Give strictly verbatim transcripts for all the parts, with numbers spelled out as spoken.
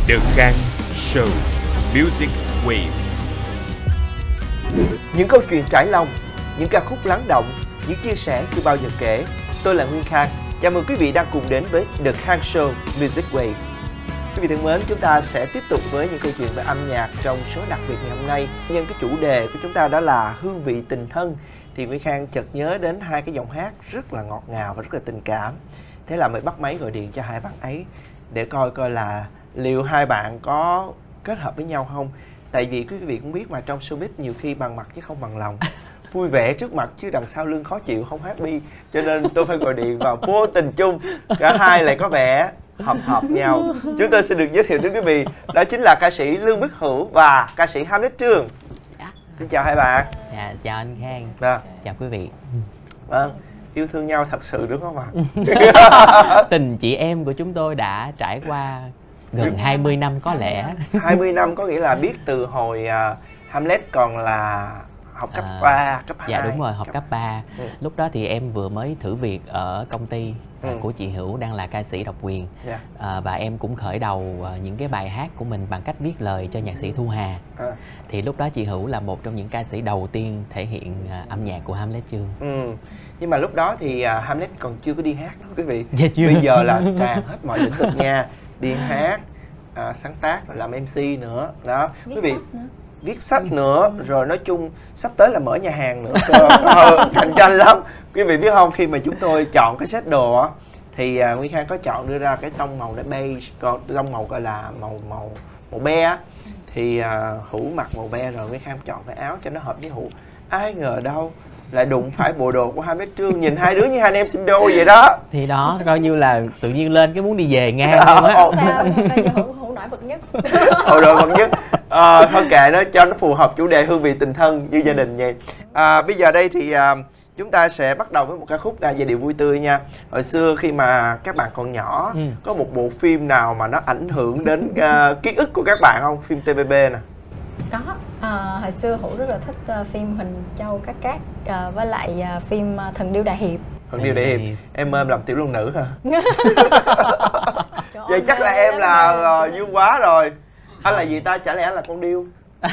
The Khang Show Music Wave. Những câu chuyện trải lòng, những ca khúc lắng động, những chia sẻ chưa bao giờ kể. Tôi là Nguyên Khang. Chào mừng quý vị đang cùng đến với The Khang Show Music Wave. Quý vị thân mến, chúng ta sẽ tiếp tục với những câu chuyện về âm nhạc trong số đặc biệt ngày hôm nay. Nhân cái chủ đề của chúng ta đó là hương vị tình thân, thì Nguyên Khang chợt nhớ đến hai cái giọng hát rất là ngọt ngào và rất là tình cảm. Thế là mới bắt máy gọi điện cho hai bạn ấy để coi coi là liệu hai bạn có kết hợp với nhau không. Tại vì quý vị cũng biết mà, trong showbiz nhiều khi bằng mặt chứ không bằng lòng. Vui vẻ trước mặt chứ đằng sau lưng khó chịu, không happy. Cho nên tôi phải gọi điện vào vô tình chung, cả hai lại có vẻ hợp hợp nhau. Chúng tôi xin được giới thiệu đến quý vị, đó chính là ca sĩ Lương Bích Hữu và ca sĩ Hamlet Trương. Dạ. Xin chào hai bạn. Dạ, chào anh Khang. Dạ. Chào quý vị. Vâng, yêu thương nhau thật sự đúng không ạ? Tình chị em của chúng tôi đã trải qua gần hai mươi năm có lẽ. hai mươi năm có nghĩa là biết từ hồi uh, Hamlet còn là học cấp à, ba, cấp hai. Dạ đúng rồi, học cấp, cấp ba. Ừ. Lúc đó thì em vừa mới thử việc ở công ty Ừ. của chị Hữu, đang là ca sĩ độc quyền. Yeah. à, Và em cũng khởi đầu uh, những cái bài hát của mình bằng cách viết lời cho nhạc sĩ Thu Hà. À. Thì lúc đó chị Hữu là một trong những ca sĩ đầu tiên thể hiện uh, âm nhạc của Hamlet Trương. Ừ. Nhưng mà lúc đó thì uh, Hamlet còn chưa có đi hát đâu quý vị. Dạ chưa. Bây giờ là tràn hết mọi lĩnh vực nha. Đi hát, uh, sáng tác, rồi làm em xê nữa. Đó, viết quý vị. Sách nữa. Viết sách nữa, rồi nói chung sắp tới là mở nhà hàng nữa cơ. ờ, cạnh tranh lắm. Quý vị biết không, khi mà chúng tôi chọn cái set đồ á, thì uh, Nguyên Khang có chọn đưa ra cái tông màu để beige, còn tông màu gọi là màu màu màu be á, thì uh, Hữu mặc màu be rồi Nguyên Khang chọn cái áo cho nó hợp với Hữu. Ai ngờ đâu lại đụng phải bộ đồ của Hamlet Trương, nhìn hai đứa như hai anh em sinh đôi vậy đó. Thì đó, coi như là tự nhiên lên cái muốn đi về ngang luôn á. Sao bây giờ Hữu Hữu nổi bật nhất. Ồ rồi bật nhất. À, thôi kệ nó, cho nó phù hợp chủ đề hương vị tình thân như gia đình vậy. À, bây giờ đây thì à, chúng ta sẽ bắt đầu với một ca khúc à, giai điệu vui tươi nha. Hồi xưa khi mà các bạn còn nhỏ, ừ. có một bộ phim nào mà nó ảnh hưởng đến uh, ký ức của các bạn không? Phim tê vê bê nè. Có, à, hồi xưa Hữu rất là thích uh, phim Huỳnh Châu Cát Cát uh, với lại uh, phim uh, Thần Điêu Đại Hiệp. Thần Điêu Đại Hiệp. Em ơi, em làm tiểu long nữ hả? Vậy chắc là em là uh, dương quá rồi. Anh là gì ta? Chả lẽ anh là con điêu?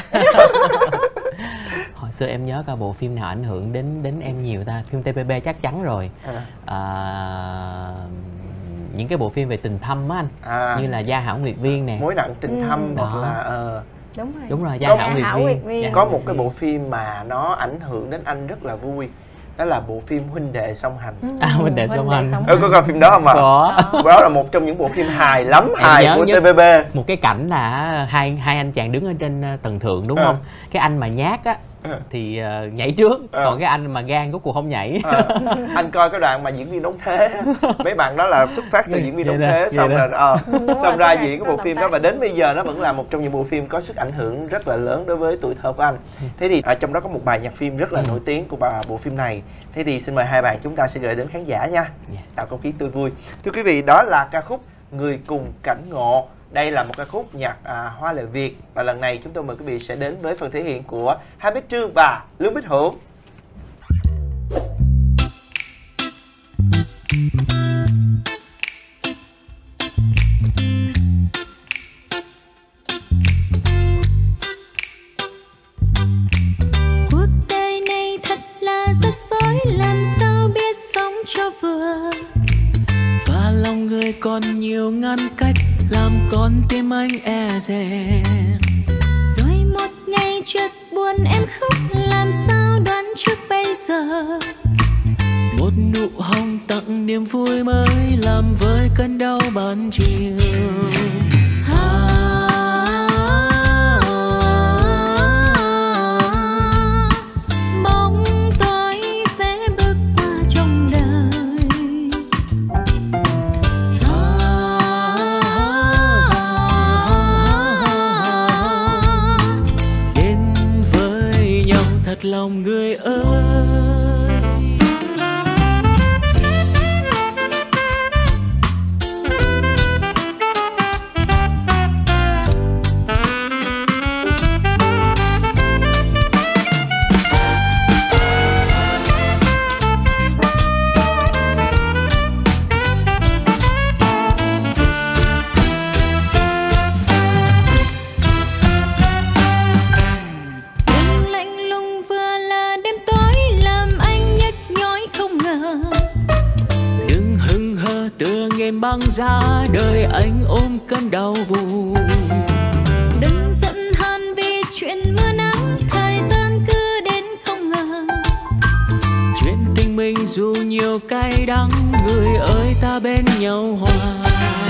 Hồi xưa em nhớ cả bộ phim nào ảnh hưởng đến đến em nhiều ta? Phim tê vê bê chắc chắn rồi. À. À, những cái bộ phim về tình thâm á anh, à. như là Gia Hảo Nguyệt Viên nè, Mối Nặng Tình Thâm, ừ. hoặc là uh, đúng rồi, đúng rồi, Gia có, Hảo Nguyệt Hảo Viên. Nguyệt Viên. Có một cái bộ phim mà nó ảnh hưởng đến anh rất là vui, đó là bộ phim Huynh Đệ Song Hành. Ừ, à, Huynh Đệ Song Hành. Ừ, có coi phim đó không ạ? Có. Đó là một trong những bộ phim hài lắm, em hài của tê vê bê. Một cái cảnh là hai hai anh chàng đứng ở trên tầng thượng đúng à. không? Cái anh mà nhát á thì uh, nhảy trước, à. còn cái anh mà gan rốt cuộc không nhảy. À. Anh coi cái đoạn mà diễn viên đóng thế, mấy bạn đó là xuất phát từ diễn viên đóng thế, xong rồi ờ, xong ra diễn cái bộ phim đó, và đến bây giờ nó vẫn là một trong những bộ phim có sức ảnh hưởng rất là lớn đối với tuổi thơ của anh. Thế thì ở trong đó có một bài nhạc phim rất là nổi tiếng của bà bộ phim này. Thế thì xin mời hai bạn chúng ta sẽ gửi đến khán giả nha, tạo không khí tươi vui. Thưa quý vị, đó là ca khúc Người Cùng Cảnh Ngộ. Đây là một ca khúc nhạc à, hoa lệ Việt, và lần này chúng tôi mời quý vị sẽ đến với phần thể hiện của Hamlet Trương và Lương Bích Hữu. Cuộc đời này thật là rắc rối, làm sao biết sống cho vừa, và lòng người còn nhiều ngăn cách làm con tim anh e dè. Rồi một ngày chợt buồn em khóc, làm sao đoán trước bây giờ. Một nụ hồng tặng niềm vui mới làm với cơn đau ban chiều. Bóng tối sẽ bước qua trong đời. Đến với nhau thật lòng người ơi. ra đời anh ôm cơn đau vùng. Đừng giận hờn vì chuyện mưa nắng, thời gian cứ đến không ngờ. Chuyện tình mình dù nhiều cay đắng, người ơi ta bên nhau hoài.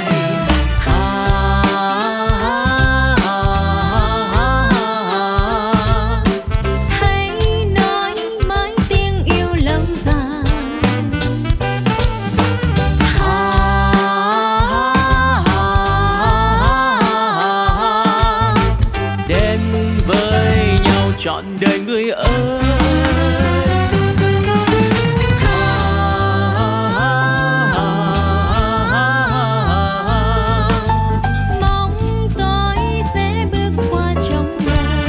Trọn đời người ơi. Mong tôi sẽ bước qua trong đời.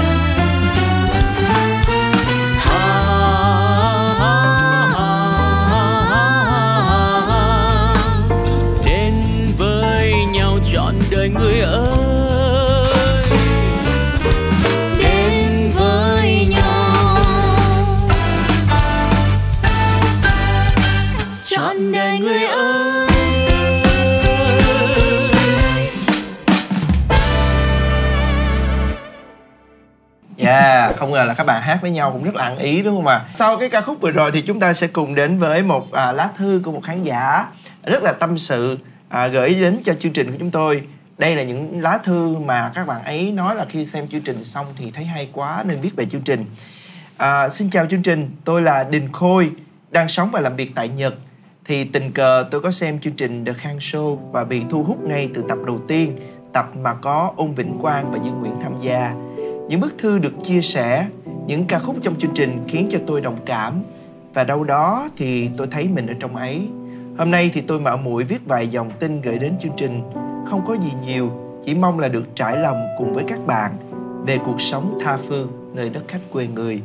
Đến với nhau trọn đời người ơi. Đời người ơi. Yeah, không ngờ là các bạn hát với nhau cũng rất là ăn ý đúng không ạ? Sau cái ca khúc vừa rồi thì chúng ta sẽ cùng đến với một à, lá thư của một khán giả rất là tâm sự à, gửi đến cho chương trình của chúng tôi. Đây là những lá thư mà các bạn ấy nói là khi xem chương trình xong thì thấy hay quá nên viết về chương trình. À, xin chào chương trình, tôi là Đình Khôi, đang sống và làm việc tại Nhật. Thì tình cờ tôi có xem chương trình The Khang Show và bị thu hút ngay từ tập đầu tiên, tập mà có Ôn Vĩnh Quang và Dương Nguyễn tham gia. Những bức thư được chia sẻ, những ca khúc trong chương trình khiến cho tôi đồng cảm. Và đâu đó thì tôi thấy mình ở trong ấy. Hôm nay thì tôi mạo muội viết vài dòng tin gửi đến chương trình. Không có gì nhiều, chỉ mong là được trải lòng cùng với các bạn về cuộc sống tha phương nơi đất khách quê người.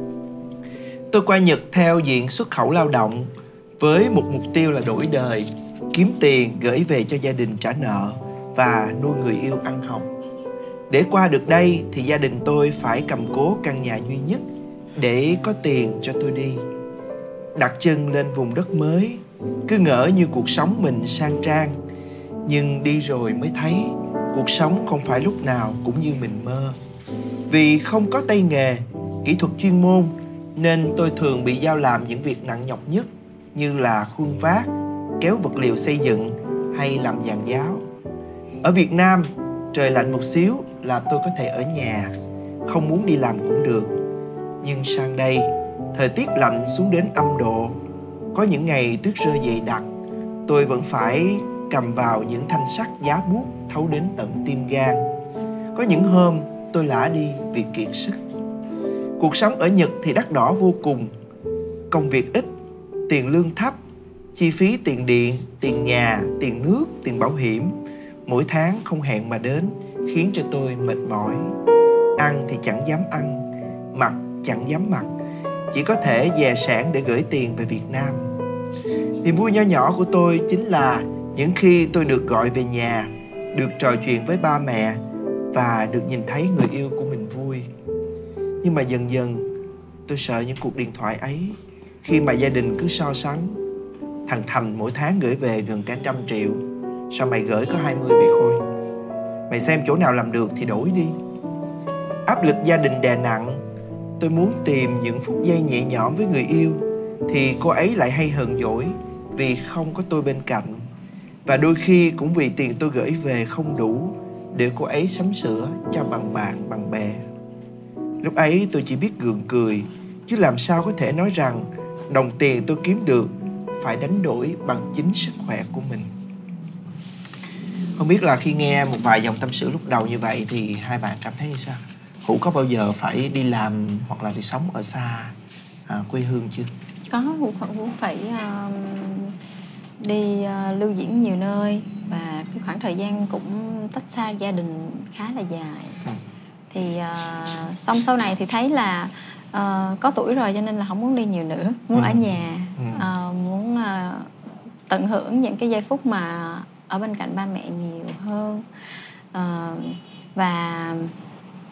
Tôi qua Nhật theo diện xuất khẩu lao động với một mục tiêu là đổi đời, kiếm tiền gửi về cho gia đình trả nợ và nuôi người yêu ăn học. Để qua được đây thì gia đình tôi phải cầm cố căn nhà duy nhất để có tiền cho tôi đi. Đặt chân lên vùng đất mới, cứ ngỡ như cuộc sống mình sang trang. Nhưng đi rồi mới thấy cuộc sống không phải lúc nào cũng như mình mơ. Vì không có tay nghề, kỹ thuật chuyên môn nên tôi thường bị giao làm những việc nặng nhọc nhất, như là khuân vác, kéo vật liệu xây dựng hay làm giàn giáo. Ở Việt Nam, trời lạnh một xíu là tôi có thể ở nhà, không muốn đi làm cũng được. Nhưng sang đây, thời tiết lạnh xuống đến âm độ, có những ngày tuyết rơi dày đặc, tôi vẫn phải cầm vào những thanh sắt giá buốt thấu đến tận tim gan. Có những hôm tôi lả đi vì kiệt sức. Cuộc sống ở Nhật thì đắt đỏ vô cùng, công việc ít, tiền lương thấp, chi phí tiền điện, tiền nhà, tiền nước, tiền bảo hiểm mỗi tháng không hẹn mà đến, khiến cho tôi mệt mỏi. Ăn thì chẳng dám ăn, mặc chẳng dám mặc, chỉ có thể dè sẻn để gửi tiền về Việt Nam. Niềm vui nho nhỏ của tôi chính là những khi tôi được gọi về nhà, được trò chuyện với ba mẹ và được nhìn thấy người yêu của mình vui. Nhưng mà dần dần tôi sợ những cuộc điện thoại ấy, khi mà gia đình cứ so sánh. Thằng Thành mỗi tháng gửi về gần cả trăm triệu, sao mày gửi có hai mươi vậy Khôi? Mày xem chỗ nào làm được thì đổi đi. Áp lực gia đình đè nặng, tôi muốn tìm những phút giây nhẹ nhõm với người yêu, thì cô ấy lại hay hờn dỗi vì không có tôi bên cạnh. Và đôi khi cũng vì tiền tôi gửi về không đủ để cô ấy sắm sửa cho bằng bạn bằng bè. Lúc ấy tôi chỉ biết gượng cười, chứ làm sao có thể nói rằng đồng tiền tôi kiếm được phải đánh đổi bằng chính sức khỏe của mình. Không biết là khi nghe một vài dòng tâm sự lúc đầu như vậy thì hai bạn cảm thấy như sao? Hữu có bao giờ phải đi làm hoặc là đi sống ở xa à, quê hương chưa? Có, Hữu cũng phải uh, đi uh, lưu diễn nhiều nơi, và cái khoảng thời gian cũng tách xa gia đình khá là dài. Ừ. Thì uh, xong sau này thì thấy là uh, có tuổi rồi cho nên là không muốn đi nhiều nữa, muốn ừ. ở nhà, ừ. uh, muốn uh, tận hưởng những cái giây phút mà ở bên cạnh ba mẹ nhiều hơn. Uh, và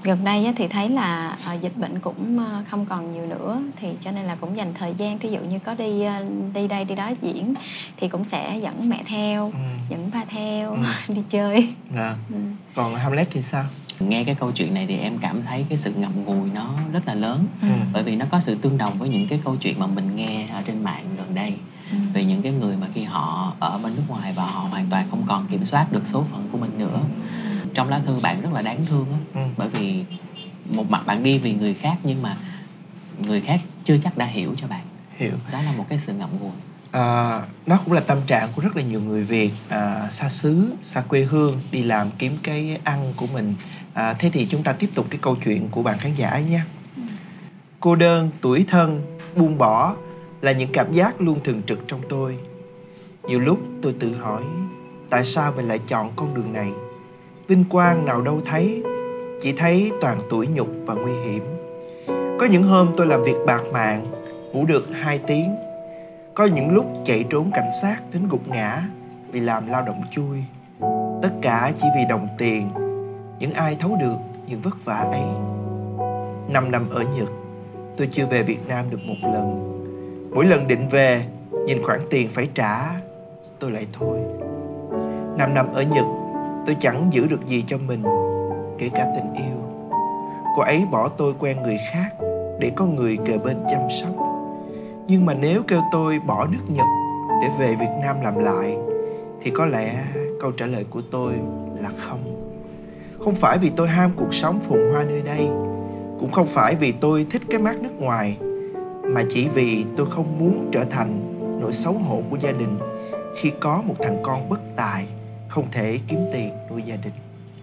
Gần đây thì thấy là dịch bệnh cũng không còn nhiều nữa, thì cho nên là cũng dành thời gian, ví dụ như có đi đi đây đi đó diễn thì cũng sẽ dẫn mẹ theo, ừ. dẫn ba theo, ừ. đi chơi. À. Ừ. Còn Hamlet thì sao? Nghe cái câu chuyện này thì em cảm thấy cái sự ngậm ngùi nó rất là lớn, ừ. bởi vì nó có sự tương đồng với những cái câu chuyện mà mình nghe ở trên mạng gần đây, ừ. về những cái người mà khi họ ở bên nước ngoài và họ hoàn toàn không còn kiểm soát được số phận của mình nữa. Trong lá thư bạn rất là đáng thương á, ừ. bởi vì một mặt bạn đi vì người khác nhưng mà người khác chưa chắc đã hiểu cho bạn. Hiểu. Đó là một cái sự ngậm ngùi. À, nó cũng là tâm trạng của rất là nhiều người Việt à, xa xứ, xa quê hương, đi làm kiếm cái ăn của mình. À, thế thì chúng ta tiếp tục cái câu chuyện của bạn khán giả ấy nhé. Ừ. Cô đơn, tủi thân, buông bỏ là những cảm giác luôn thường trực trong tôi. Nhiều lúc tôi tự hỏi tại sao mình lại chọn con đường này. Vinh quang nào đâu thấy, chỉ thấy toàn tủi nhục và nguy hiểm. Có những hôm tôi làm việc bạt mạng, ngủ được hai tiếng. Có những lúc chạy trốn cảnh sát đến gục ngã vì làm lao động chui. Tất cả chỉ vì đồng tiền. Những ai thấu được những vất vả ấy. Năm năm ở Nhật, tôi chưa về Việt Nam được một lần. Mỗi lần định về, nhìn khoản tiền phải trả, tôi lại thôi. Năm năm ở Nhật, tôi chẳng giữ được gì cho mình, kể cả tình yêu. Cô ấy bỏ tôi quen người khác để có người kề bên chăm sóc. Nhưng mà nếu kêu tôi bỏ nước Nhật để về Việt Nam làm lại, thì có lẽ câu trả lời của tôi là không. Không phải vì tôi ham cuộc sống phồn hoa nơi đây, cũng không phải vì tôi thích cái mát nước ngoài, mà chỉ vì tôi không muốn trở thành nỗi xấu hổ của gia đình khi có một thằng con bất tài, không thể kiếm tiền nuôi gia đình.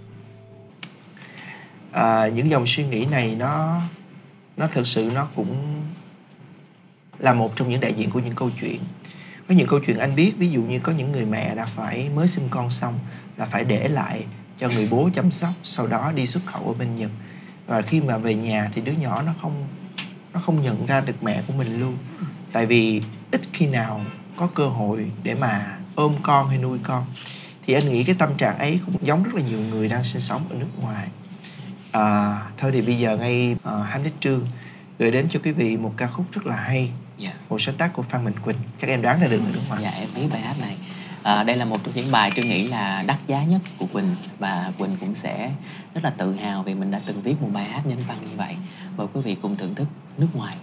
À, những dòng suy nghĩ này nó nó thực sự nó cũng là một trong những đại diện của những câu chuyện. Có những câu chuyện anh biết, ví dụ như có những người mẹ đã phải mới sinh con xong là phải để lại cho người bố chăm sóc, sau đó đi xuất khẩu ở bên Nhật. Và khi mà về nhà thì đứa nhỏ nó không nó không nhận ra được mẹ của mình luôn. Tại vì ít khi nào có cơ hội để mà ôm con hay nuôi con. Thì anh nghĩ cái tâm trạng ấy cũng giống rất là nhiều người đang sinh sống ở nước ngoài. À, thôi thì bây giờ ngay uh, Hamlet Trương gửi đến cho quý vị một ca khúc rất là hay, yeah. một sáng tác của Phan Mạnh Quỳnh. Chắc em đoán ra được rồi đúng không ạ? Dạ em biết bài hát này. À, đây là một trong những bài Trương nghĩ là đắt giá nhất của Quỳnh, và Quỳnh cũng sẽ rất là tự hào vì mình đã từng viết một bài hát nhân văn như vậy. Mời quý vị cùng thưởng thức Nước Ngoài.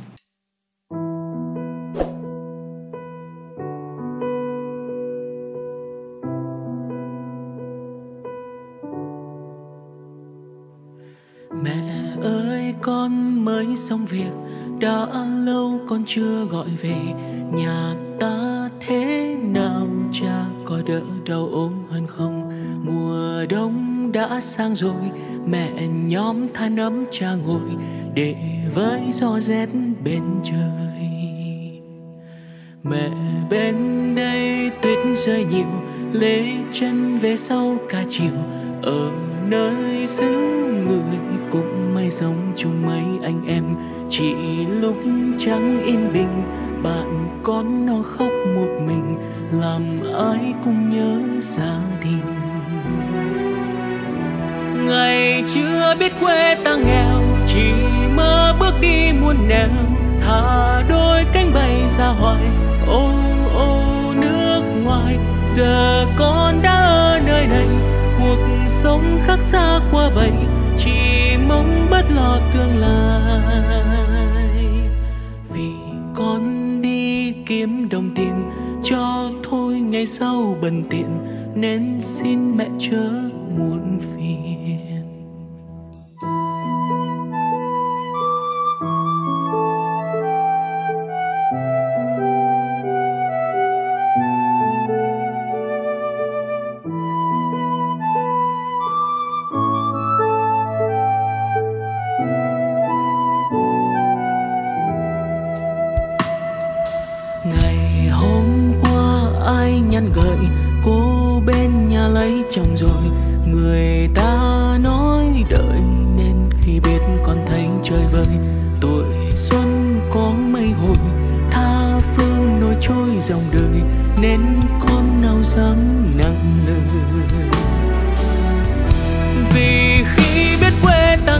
Mẹ ơi con mới xong việc, đã lâu con chưa gọi về. Nhà ta thế nào, cha có đỡ đau ốm hơn không? Mùa đông đã sang rồi, mẹ nhóm than ấm cha ngồi để với gió rét bên trời. Mẹ bên đây tuyết rơi nhiều, lê chân về sau cả chiều. Ở nơi xứ người cũng mây giống chung mấy anh em, chỉ lúc chẳng yên bình bạn con nó khóc một mình, làm ai cũng nhớ gia đình. Ngày chưa biết quê ta nghèo, chỉ mơ bước đi muôn nẻo, thả đôi cánh bay ra hoài. Ô ô nước ngoài, giờ con đã ở nơi này, cuộc sống khác xa qua vậy, chỉ mong bớt lo tương lai. Vì con đi kiếm đồng tiền cho thôi ngày sau bần tiện, nên xin mẹ chớ muộn phiền. Gợi cô bên nhà lấy chồng rồi, người ta nói đợi nên khi biết con thấy chơi vơi. Tuổi xuân có mây hồi, tha phương nổi trôi dòng đời, nên con nào dám nặng lời. Vì khi biết quê ta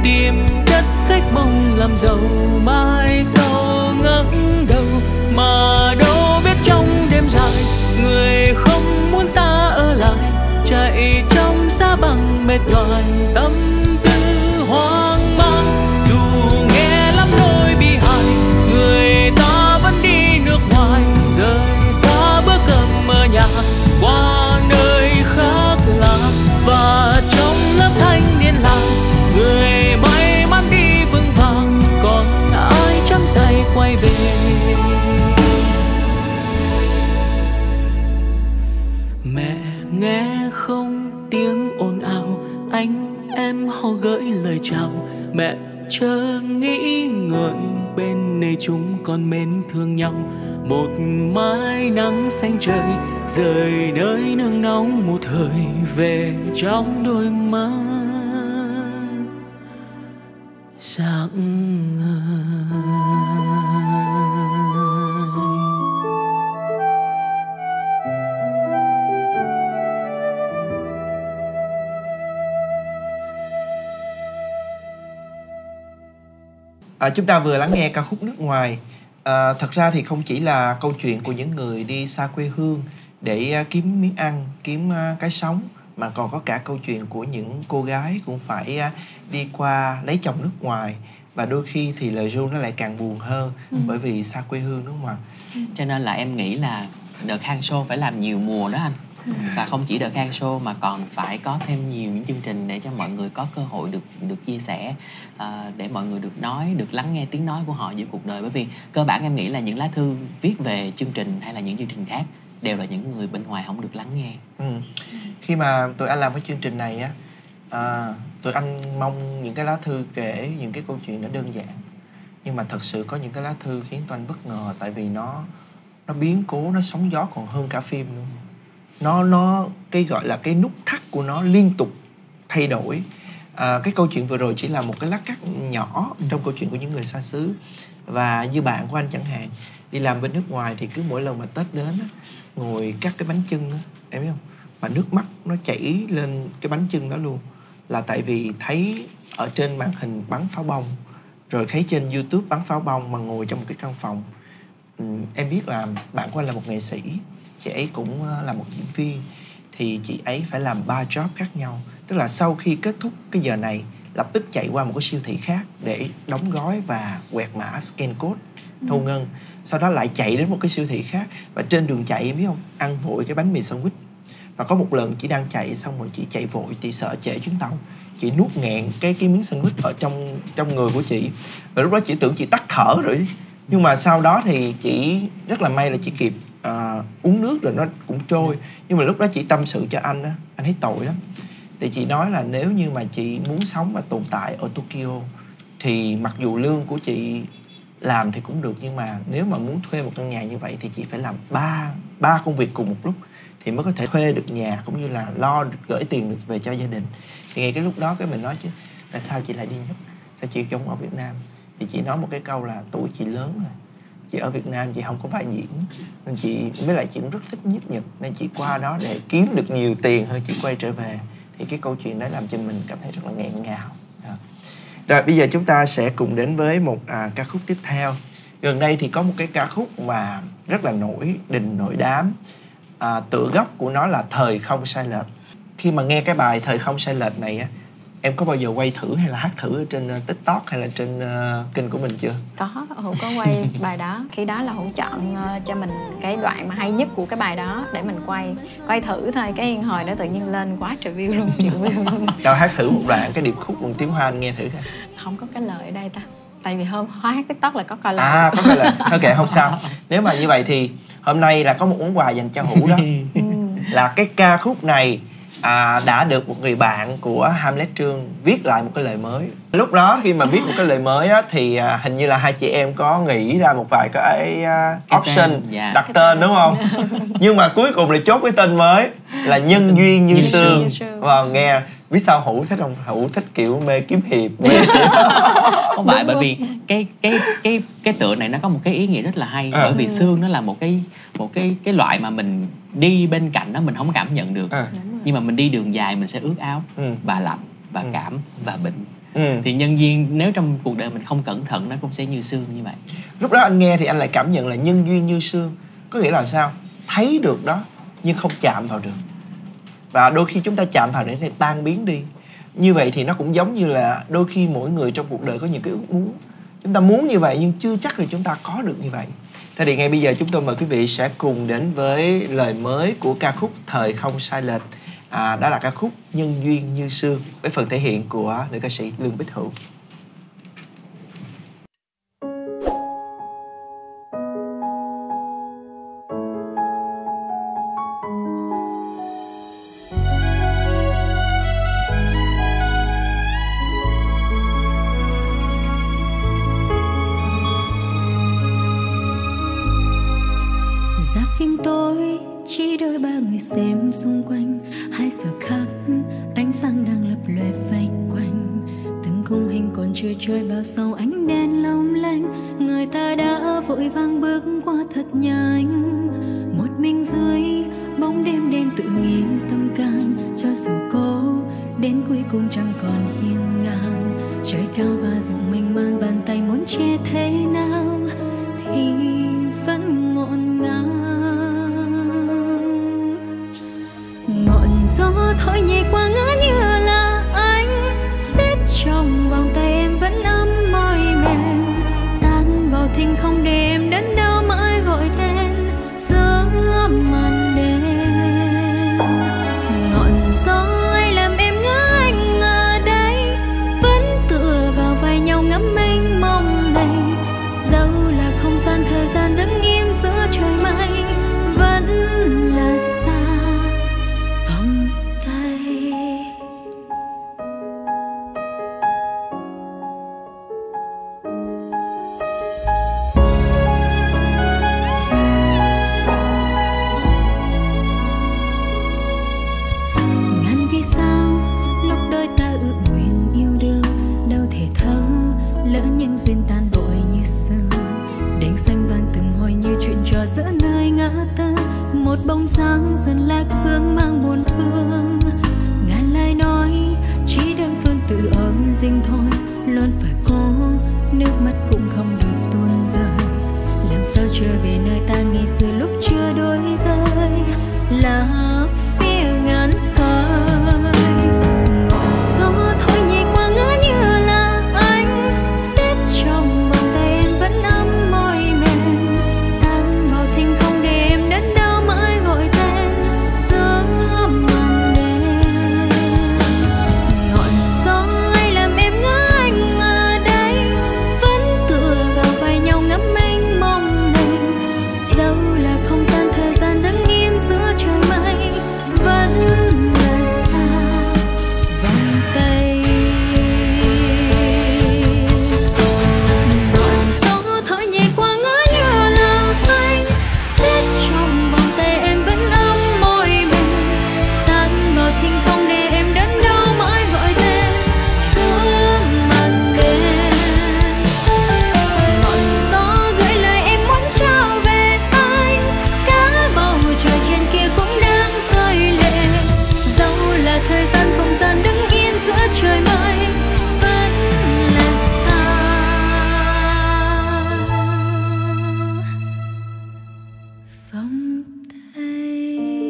tìm đất khách mong làm giàu mai sau ngẩng đầu mà đâu biết trong đêm dài người không muốn ta ở lại chạy trong giá băng mệt nhoài tâm tư hoang mang dù nghe lắm nỗi bi hài người ta vẫn đi nước ngoài rời xa bữa cơm ở nhà qua nơi khác lạ và trong lớp thanh niên làng người may mắn đi vững vàng còn ai trắng tay quay về. Mẹ nghe không tiếng ồn ào anh em họ gửi lời chào mẹ chớ nghĩ ngợi bên này chúng con mến thương nhau một mái nắng xanh trời rời nơi nương nóng một thời về trong đôi mắt sáng ngời. À, chúng ta vừa lắng nghe ca khúc Nước Ngoài. À, thật ra thì không chỉ là câu chuyện của những người đi xa quê hương để uh, kiếm miếng ăn, kiếm uh, cái sống, mà còn có cả câu chuyện của những cô gái cũng phải uh, đi qua lấy chồng nước ngoài. Và đôi khi thì lời ru nó lại càng buồn hơn ừ. bởi vì xa quê hương đúng không ạ? Cho nên là em nghĩ là The Khang Show phải làm nhiều mùa đó anh. Ừ. Và không chỉ The Khang Show mà còn phải có thêm nhiều những chương trình để cho mọi người có cơ hội được được chia sẻ, uh, để mọi người được nói, được lắng nghe tiếng nói của họ giữa cuộc đời. Bởi vì cơ bản em nghĩ là những lá thư viết về chương trình hay là những chương trình khác đều là những người bên ngoài không được lắng nghe. Ừ. Khi mà tụi anh làm cái chương trình này á, à, tụi anh mong những cái lá thư kể những cái câu chuyện nó đơn giản, nhưng mà thật sự có những cái lá thư khiến tụi anh bất ngờ, tại vì nó nó biến cố, nó sóng gió còn hơn cả phim luôn. Nó nó cái gọi là cái nút thắt của nó liên tục thay đổi. À, cái câu chuyện vừa rồi chỉ là một cái lát cắt nhỏ ừ. trong câu chuyện của những người xa xứ. Và như bạn của anh chẳng hạn, đi làm bên nước ngoài thì cứ mỗi lần mà Tết đến ngồi cắt cái bánh chưng á, em biết không, mà nước mắt nó chảy lên cái bánh chưng đó luôn, là tại vì thấy ở trên màn hình bắn pháo bông, rồi thấy trên YouTube bắn pháo bông mà ngồi trong một cái căn phòng. Ừ, em biết là bạn của anh là một nghệ sĩ, chị ấy cũng là một diễn viên, thì chị ấy phải làm ba job khác nhau. Tức là sau khi kết thúc cái giờ này, lập tức chạy qua một cái siêu thị khác để đóng gói và quẹt mã scan code thu ừ. ngân. Sau đó lại chạy đến một cái siêu thị khác, và trên đường chạy em biết không, ăn vội cái bánh mì sandwich. Và có một lần chị đang chạy xong rồi chị chạy vội, chị sợ trễ chuyến tàu, chị nuốt nghẹn cái cái miếng sandwich ở trong trong người của chị. Và lúc đó chị tưởng chị tắt thở rồi, nhưng mà sau đó thì chị rất là may là chị kịp uh, uống nước rồi nó cũng trôi. Nhưng mà lúc đó chị tâm sự cho anh á, anh thấy tội lắm. Thì chị nói là nếu như mà chị muốn sống và tồn tại ở Tokyo thì mặc dù lương của chị làm thì cũng được, nhưng mà nếu mà muốn thuê một căn nhà như vậy thì chị phải làm ba ba công việc cùng một lúc thì mới có thể thuê được nhà, cũng như là lo được, gửi tiền được về cho gia đình. Thì ngay cái lúc đó cái mình nói chứ tại sao chị lại đi Nhật, sao chị không ở Việt Nam? Thì chị nói một cái câu là tuổi chị lớn rồi, chị ở Việt Nam chị không có vai diễn, nên chị với lại chị cũng rất thích nhiếp Nhật, nên chị qua đó để kiếm được nhiều tiền hơn chị quay trở về. Thì cái câu chuyện đó làm cho mình cảm thấy rất là nghẹn ngào. Rồi bây giờ chúng ta sẽ cùng đến với một à, ca khúc tiếp theo. Gần đây thì có một cái ca khúc mà rất là nổi đình nổi đám, à, tựa gốc của nó là Thời Không Sai Lệch. Khi mà nghe cái bài Thời Không Sai Lệch này á, em có bao giờ quay thử hay là hát thử ở trên uh, TikTok hay là trên uh, kênh của mình chưa? Có, Hữu có quay bài đó. Khi đó là Hữu chọn uh, cho mình cái đoạn mà hay nhất của cái bài đó để mình quay quay thử thôi. Cái hồi đó tự nhiên lên quá trời view luôn, triệu view luôn. Cho hát thử một đoạn cái điệp khúc bằng tiếng Hoa anh nghe thử. Không có cái lời ở đây ta. Tại vì hôm Hoa hát TikTok là có coi lời. À, có coi lời. Ok, không sao. Nếu mà như vậy thì hôm nay là có một món quà dành cho Hữu đó. Là cái ca khúc này À, đã được một người bạn của Hamlet Trương viết lại một cái lời mới. Lúc đó khi mà viết một cái lời mới á, thì à, hình như là hai chị em có nghĩ ra một vài cái uh, option tên, yeah. đặt cái tên, tên đúng không? Nhưng mà cuối cùng là chốt cái tên mới là Nhân Duyên Như, như Sương. Và nghe biết sao Hữu thích không? Hữu thích kiểu mê kiếm hiệp. Mê không phải, bởi vì cái cái cái cái tựa này nó có một cái ý nghĩa rất là hay. À. Bởi vì sương nó là một cái một cái cái loại mà mình đi bên cạnh đó mình không cảm nhận được. À. Nhưng mà mình đi đường dài mình sẽ ướt áo, ừ. và lạnh và ừ. cảm và bệnh. Ừ. Thì nhân duyên nếu trong cuộc đời mình không cẩn thận nó cũng sẽ như sương như vậy. Lúc đó anh nghe thì anh lại cảm nhận là nhân duyên như sương. Có nghĩa là sao? Thấy được đó nhưng không chạm vào được. Và đôi khi chúng ta chạm vào để tan biến đi. Như vậy thì nó cũng giống như là đôi khi mỗi người trong cuộc đời có những cái ước muốn. Chúng ta muốn như vậy nhưng chưa chắc là chúng ta có được như vậy. Thế thì ngay bây giờ chúng tôi mời quý vị sẽ cùng đến với lời mới của ca khúc Thời Không Sai Lệch. À, đó là ca khúc Nhân Duyên Như Sương với phần thể hiện của nữ ca sĩ Lương Bích Hữu. Phim tối chỉ đôi ba người xem xung quanh, hai giờ khắc ánh sáng đang lập lòe vây quanh, từng khung hình còn chưa trôi bao sau ánh đèn long lanh, người ta đã vội vàng bước qua thật nhanh. Một mình dưới bóng đêm đen tự nghĩ tâm can, cho dù cố đến cuối cùng chẳng còn hiên ngang. Trời cao và rộng mênh mang, bàn tay muốn che thế nào thì vẫn ngọn ngang. Ngọn gió thổi nhẹ qua ngỡ như là anh, siết trong vòng tay em vẫn ấm môi mềm, tan vào thinh không để em đến đâu mãi gọi tên giữa màn đêm. Ngọn gió ấy làm em ngỡ anh ở đây, vẫn tựa vào vai nhau ngắm mênh mông này. Dẫu là không gian thời gian đứng im giữa trời mây, vẫn là xa vòng tay. Ngàn vì sao lúc đôi ta ước nguyện yêu đương, đâu thể thấu lỡ những duyên tan vội như sương. Đèn xanh vàng từng hồi như chuyện trò giữa nơi ngã tư, một bóng dáng dần lạc hướng mang buồn thương. Ngàn lời nói chỉ đơn phương tự ấm dinh thôi, luôn phải cố nước mắt cũng không được tuôn rơi. Làm sao trở về nơi ta ngày xưa lúc chưa đôi rơi, là phía ngàn khơi. Ngọn gió thổi nhẹ qua ngỡ như là anh, siết trong vòng tay em vẫn ấm môi mềm, tan vào thinh không để em đến đâu mãi gọi tên giữa màn đêm. Ngọn gió ấy làm em ngỡ anh ở đây, vẫn tựa vào vai nhau ngắm mênh mông này. Dẫu là không gian thời gian đứng im giữa trời mây, vẫn là xa vòng tay. Ngọn gió thổi nhẹ qua ngỡ như là anh, siết trong vòng tay em vẫn ấm môi mềm, tan vào thinh không để em đến đâu mãi gọi tên giữa màn đêm. Ngọn gió gửi lời em muốn trao về anh, cả bầu trời trên kia cũng đang rơi lệ. Dẫu là thời gian không gian đứng yên giữa trời mây, vẫn là xa vòng tay.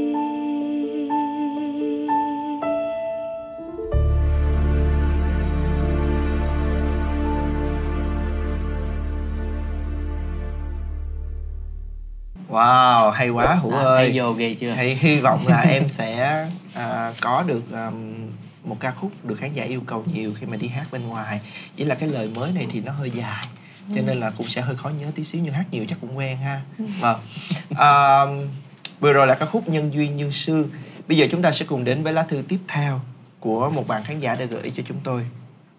Wow, hay quá Hữu À, ơi. thấy vô ghê chưa? Thì hy vọng là em sẽ à, có được um, một ca khúc được khán giả yêu cầu nhiều khi mà đi hát bên ngoài. Chỉ là cái lời mới này thì nó hơi dài, cho nên là cũng sẽ hơi khó nhớ tí xíu, nhưng hát nhiều chắc cũng quen ha. Vâng. À, vừa rồi là ca khúc Nhân Duyên Như Sương. Bây giờ chúng ta sẽ cùng đến với lá thư tiếp theo của một bạn khán giả đã gửi cho chúng tôi.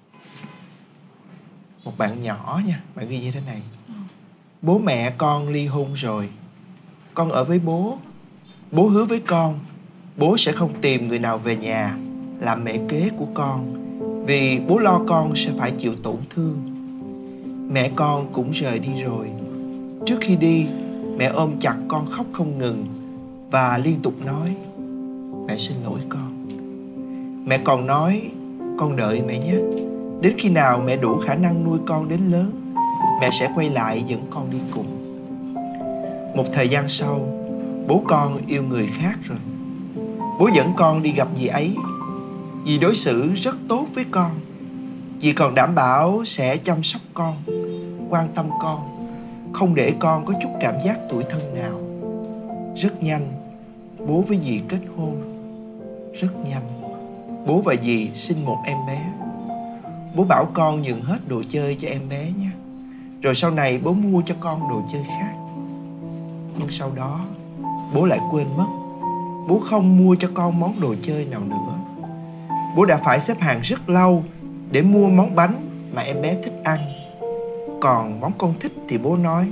Một bạn nhỏ nha, bạn ghi như thế này: bố mẹ con ly hôn rồi, con ở với bố. Bố hứa với con, bố sẽ không tìm người nào về nhà làm mẹ kế của con, vì bố lo con sẽ phải chịu tổn thương. Mẹ con cũng rời đi rồi. Trước khi đi, mẹ ôm chặt con khóc không ngừng và liên tục nói: mẹ xin lỗi con. Mẹ còn nói: con đợi mẹ nhé, Đến khi nào mẹ đủ khả năng nuôi con đến lớn, mẹ sẽ quay lại dẫn con đi cùng. Một thời gian sau, bố con yêu người khác rồi. Bố dẫn con đi gặp dì ấy. Dì đối xử rất tốt với con. Dì còn đảm bảo sẽ chăm sóc con, quan tâm con, không để con có chút cảm giác tủi thân nào. Rất nhanh, bố với dì kết hôn. Rất nhanh, bố và dì sinh một em bé. Bố bảo con nhường hết đồ chơi cho em bé nhé. Rồi sau này bố mua cho con đồ chơi khác. Nhưng sau đó, bố lại quên mất. Bố không mua cho con món đồ chơi nào nữa. Bố đã phải xếp hàng rất lâu để mua món bánh mà em bé thích ăn. Còn món con thích thì bố nói: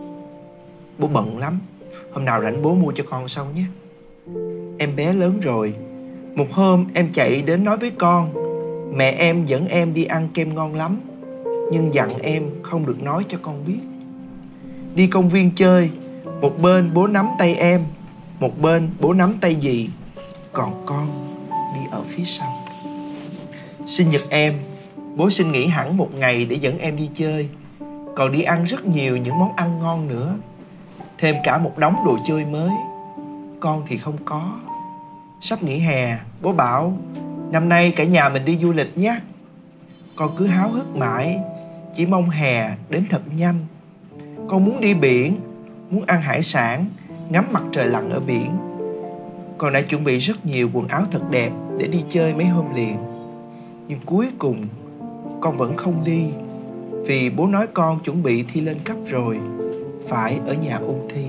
bố bận lắm, hôm nào rảnh bố mua cho con sau nhé. Em bé lớn rồi. Một hôm em chạy đến nói với con: mẹ em dẫn em đi ăn kem ngon lắm, nhưng dặn em không được nói cho con biết. Đi công viên chơi, một bên bố nắm tay em, một bên bố nắm tay dì, còn con đi ở phía sau. Sinh nhật em, bố xin nghỉ hẳn một ngày để dẫn em đi chơi, còn đi ăn rất nhiều những món ăn ngon nữa. Thêm cả một đống đồ chơi mới. Con thì không có. Sắp nghỉ hè, bố bảo năm nay cả nhà mình đi du lịch nhé. Con cứ háo hức mãi, chỉ mong hè đến thật nhanh. Con muốn đi biển, muốn ăn hải sản, ngắm mặt trời lặn ở biển. Con đã chuẩn bị rất nhiều quần áo thật đẹp để đi chơi mấy hôm liền. Nhưng cuối cùng con vẫn không đi, vì bố nói con chuẩn bị thi lên cấp rồi, phải ở nhà ôn thi.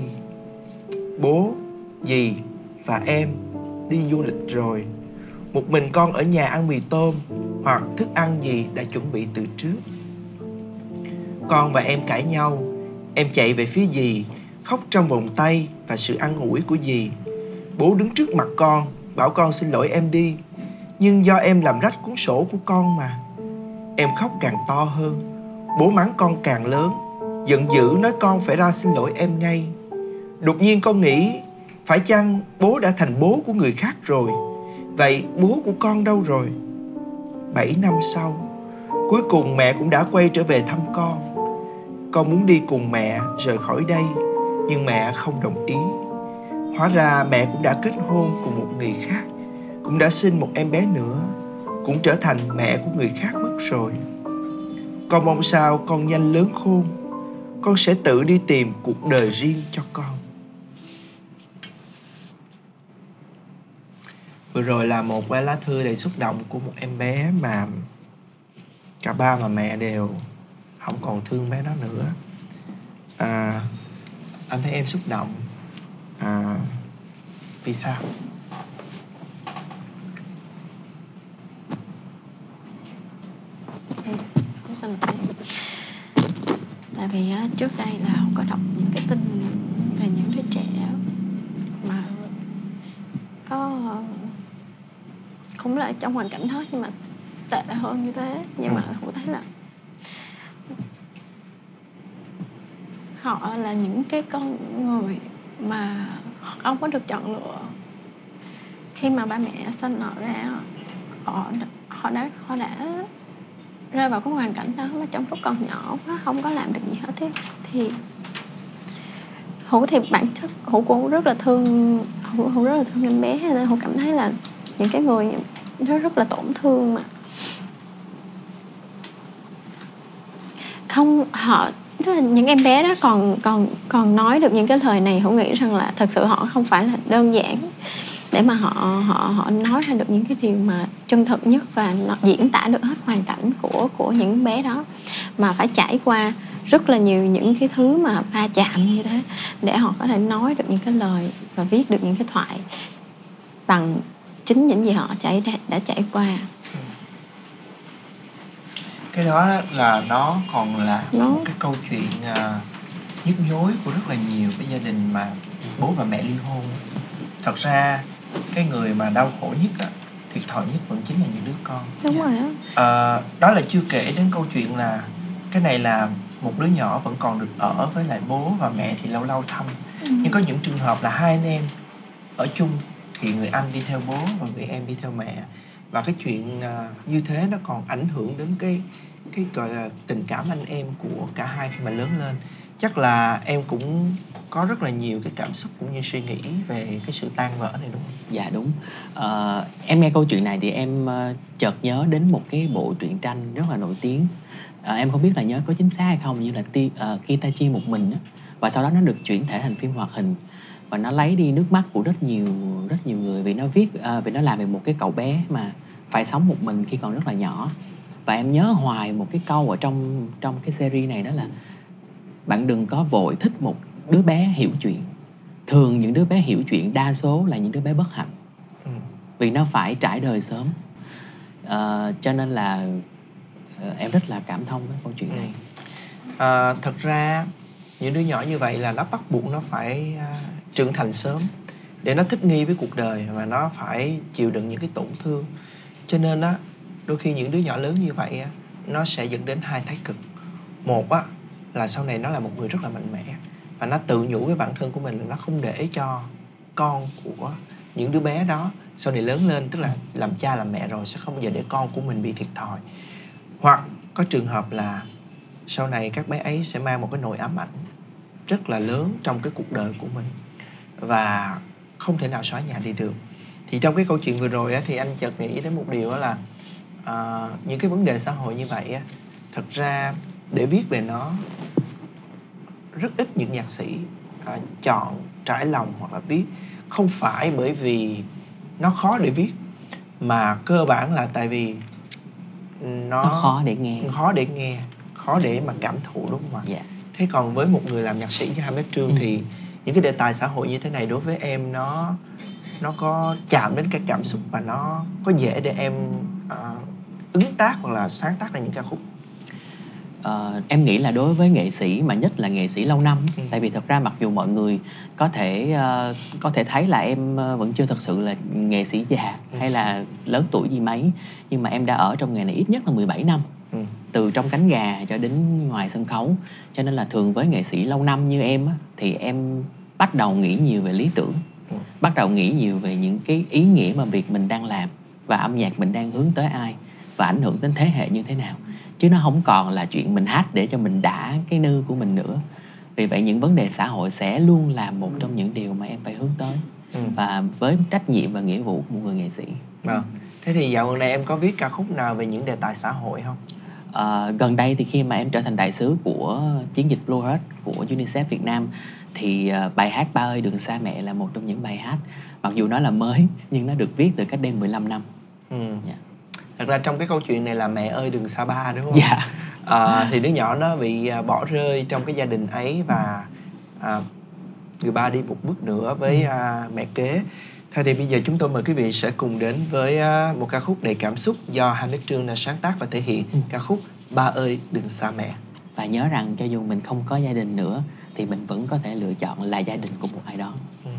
Bố, dì và em đi du lịch rồi. Một mình con ở nhà ăn mì tôm hoặc thức ăn gì đã chuẩn bị từ trước. Con và em cãi nhau. Em chạy về phía dì, khóc trong vòng tay và sự an ủi của dì. Bố đứng trước mặt con, bảo con xin lỗi em đi. Nhưng do em làm rách cuốn sổ của con mà. Em khóc càng to hơn. Bố mắng con càng lớn, giận dữ nói con phải ra xin lỗi em ngay. Đột nhiên con nghĩ, phải chăng bố đã thành bố của người khác rồi? Vậy bố của con đâu rồi? Bảy năm sau, cuối cùng mẹ cũng đã quay trở về thăm con. Con muốn đi cùng mẹ rời khỏi đây, nhưng mẹ không đồng ý. Hóa ra mẹ cũng đã kết hôn cùng một người khác, cũng đã sinh một em bé nữa, cũng trở thành mẹ của người khác mất rồi. Con mong sao con nhanh lớn khôn, con sẽ tự đi tìm cuộc đời riêng cho con. Vừa rồi là một cái lá thư đầy xúc động của một em bé mà cả ba và mẹ đều không còn thương bé đó nữa. À, anh thấy em xúc động. À, vì sao? Không sao mà tại vì á, trước đây là không có đọc những cái tin về những đứa trẻ mà có cũng là trong hoàn cảnh đó nhưng mà tệ hơn như thế. Nhưng mà Hữu thấy là họ là những cái con người mà không có được chọn lựa. Khi mà ba mẹ sinh họ ra, họ họ đã họ đã rơi vào cái hoàn cảnh đó mà trong lúc còn nhỏ quá không có làm được gì hết. Thế thì Hữu thì bản chất Hữu cũng rất là thương Hữu, Hữu rất là thương em bé, nên Hữu cảm thấy là những cái người rất rất là tổn thương mà không họ tức là những em bé đó còn còn còn nói được những cái lời này. Hữu nghĩ rằng là thật sự họ không phải là đơn giản để mà họ họ họ nói ra được những cái điều mà chân thực nhất và nó diễn tả được hết hoàn cảnh của của những bé đó, mà phải trải qua rất là nhiều những cái thứ mà va chạm như thế để họ có thể nói được những cái lời và viết được những cái thoại bằng chính những gì họ trải đã, đã trải qua. Cái đó là nó còn là nó... một cái câu chuyện uh, nhức nhối của rất là nhiều cái gia đình mà bố và mẹ ly hôn. Thật ra cái người mà đau khổ nhất á, thiệt thòi nhất vẫn chính là những đứa con. Đúng rồi á. À, đó là chưa kể đến câu chuyện là cái này là một đứa nhỏ vẫn còn được ở với lại bố và mẹ thì lâu lâu thăm. Ừ. Nhưng có những trường hợp là hai anh em ở chung thì người anh đi theo bố và người em đi theo mẹ. và cái chuyện uh, như thế nó còn ảnh hưởng đến cái cái gọi là tình cảm anh em của cả hai khi mà lớn lên. Chắc là em cũng có rất là nhiều cái cảm xúc cũng như suy nghĩ về cái sự tan vỡ này đúng không? Dạ đúng. uh, Em nghe câu chuyện này thì em uh, chợt nhớ đến một cái bộ truyện tranh rất là nổi tiếng. uh, Em không biết là nhớ có chính xác hay không, như là ti, uh, Kitachi một mình đó. Và sau đó nó được chuyển thể thành phim hoạt hình, và nó lấy đi nước mắt của rất nhiều rất nhiều người, vì nó viết uh, vì nó làm về một cái cậu bé mà phải sống một mình khi còn rất là nhỏ. Và em nhớ hoài một cái câu ở trong trong cái series này, đó là bạn đừng có vội thích một đứa bé hiểu chuyện. Thường những đứa bé hiểu chuyện đa số là những đứa bé bất hạnh, ừ. vì nó phải trải đời sớm. uh, Cho nên là uh, em rất là cảm thông với câu chuyện này. À, thật ra những đứa nhỏ như vậy là nó bắt buộc nó phải uh, trưởng thành sớm để nó thích nghi với cuộc đời, và nó phải chịu đựng những cái tổn thương. Cho nên á, đôi khi những đứa nhỏ lớn như vậy á, nó sẽ dẫn đến hai thái cực. Một á, là sau này nó là một người rất là mạnh mẽ, và nó tự nhủ với bản thân của mình là nó không để cho con của những đứa bé đó sau này lớn lên, tức là làm cha làm mẹ rồi sẽ không bao giờ để con của mình bị thiệt thòi. Hoặc có trường hợp là sau này các bé ấy sẽ mang một cái nỗi ám ảnh rất là lớn trong cái cuộc đời của mình, và không thể nào xóa nhòa đi được. Thì trong cái câu chuyện vừa rồi á, thì anh chợt nghĩ đến một điều đó là uh, những cái vấn đề xã hội như vậy á, thật ra để viết về nó, rất ít những nhạc sĩ uh, chọn trải lòng hoặc là viết, không phải bởi vì nó khó để viết, mà cơ bản là tại vì nó, nó khó để nghe, khó để nghe, khó để mà cảm thụ, đúng không ạ? Dạ. Thế còn với một người làm nhạc sĩ như Hamlet Trương, ừ. thì những cái đề tài xã hội như thế này đối với em nó nó có chạm đến cái cảm xúc, và nó có dễ để em uh, ứng tác hoặc là sáng tác ra những ca khúc? Uh, em nghĩ là đối với nghệ sĩ, mà nhất là nghệ sĩ lâu năm, ừ. tại vì thật ra mặc dù mọi người có thể uh, có thể thấy là em uh, vẫn chưa thật sự là nghệ sĩ già, ừ. hay là lớn tuổi gì mấy, nhưng mà em đã ở trong nghề này ít nhất là mười bảy năm, ừ. từ trong cánh gà cho đến ngoài sân khấu. Cho nên là thường với nghệ sĩ lâu năm như em á, thì em bắt đầu nghĩ nhiều về lý tưởng, ừ. bắt đầu nghĩ nhiều về những cái ý nghĩa mà việc mình đang làm, và âm nhạc mình đang hướng tới ai, và ảnh hưởng đến thế hệ như thế nào. Chứ nó không còn là chuyện mình hát để cho mình đã cái nư của mình nữa. Vì vậy những vấn đề xã hội sẽ luôn là một trong những điều mà em phải hướng tới, ừ. và với trách nhiệm và nghĩa vụ của một người nghệ sĩ. À, thế thì dạo gần đây em có viết ca khúc nào về những đề tài xã hội không? À, gần đây thì khi mà em trở thành đại sứ của chiến dịch Blue Heart của UNICEF Việt Nam, thì uh, bài hát Ba ơi đừng xa mẹ là một trong những bài hát, mặc dù nó là mới, nhưng nó được viết từ cách đây mười lăm năm. Ừ. Yeah. Thật ra trong cái câu chuyện này là mẹ ơi đừng xa ba, đúng không? Dạ. À, thì đứa nhỏ nó bị bỏ rơi trong cái gia đình ấy, và à, người ba đi một bước nữa với à, mẹ kế. Thế thì bây giờ chúng tôi mời quý vị sẽ cùng đến với à, một ca khúc đầy cảm xúc do Hamlet Trương đã sáng tác và thể hiện, ừ. ca khúc Ba ơi đừng xa mẹ. Và nhớ rằng cho dù mình không có gia đình nữa thì mình vẫn có thể lựa chọn là gia đình của một ai đó. Ừ.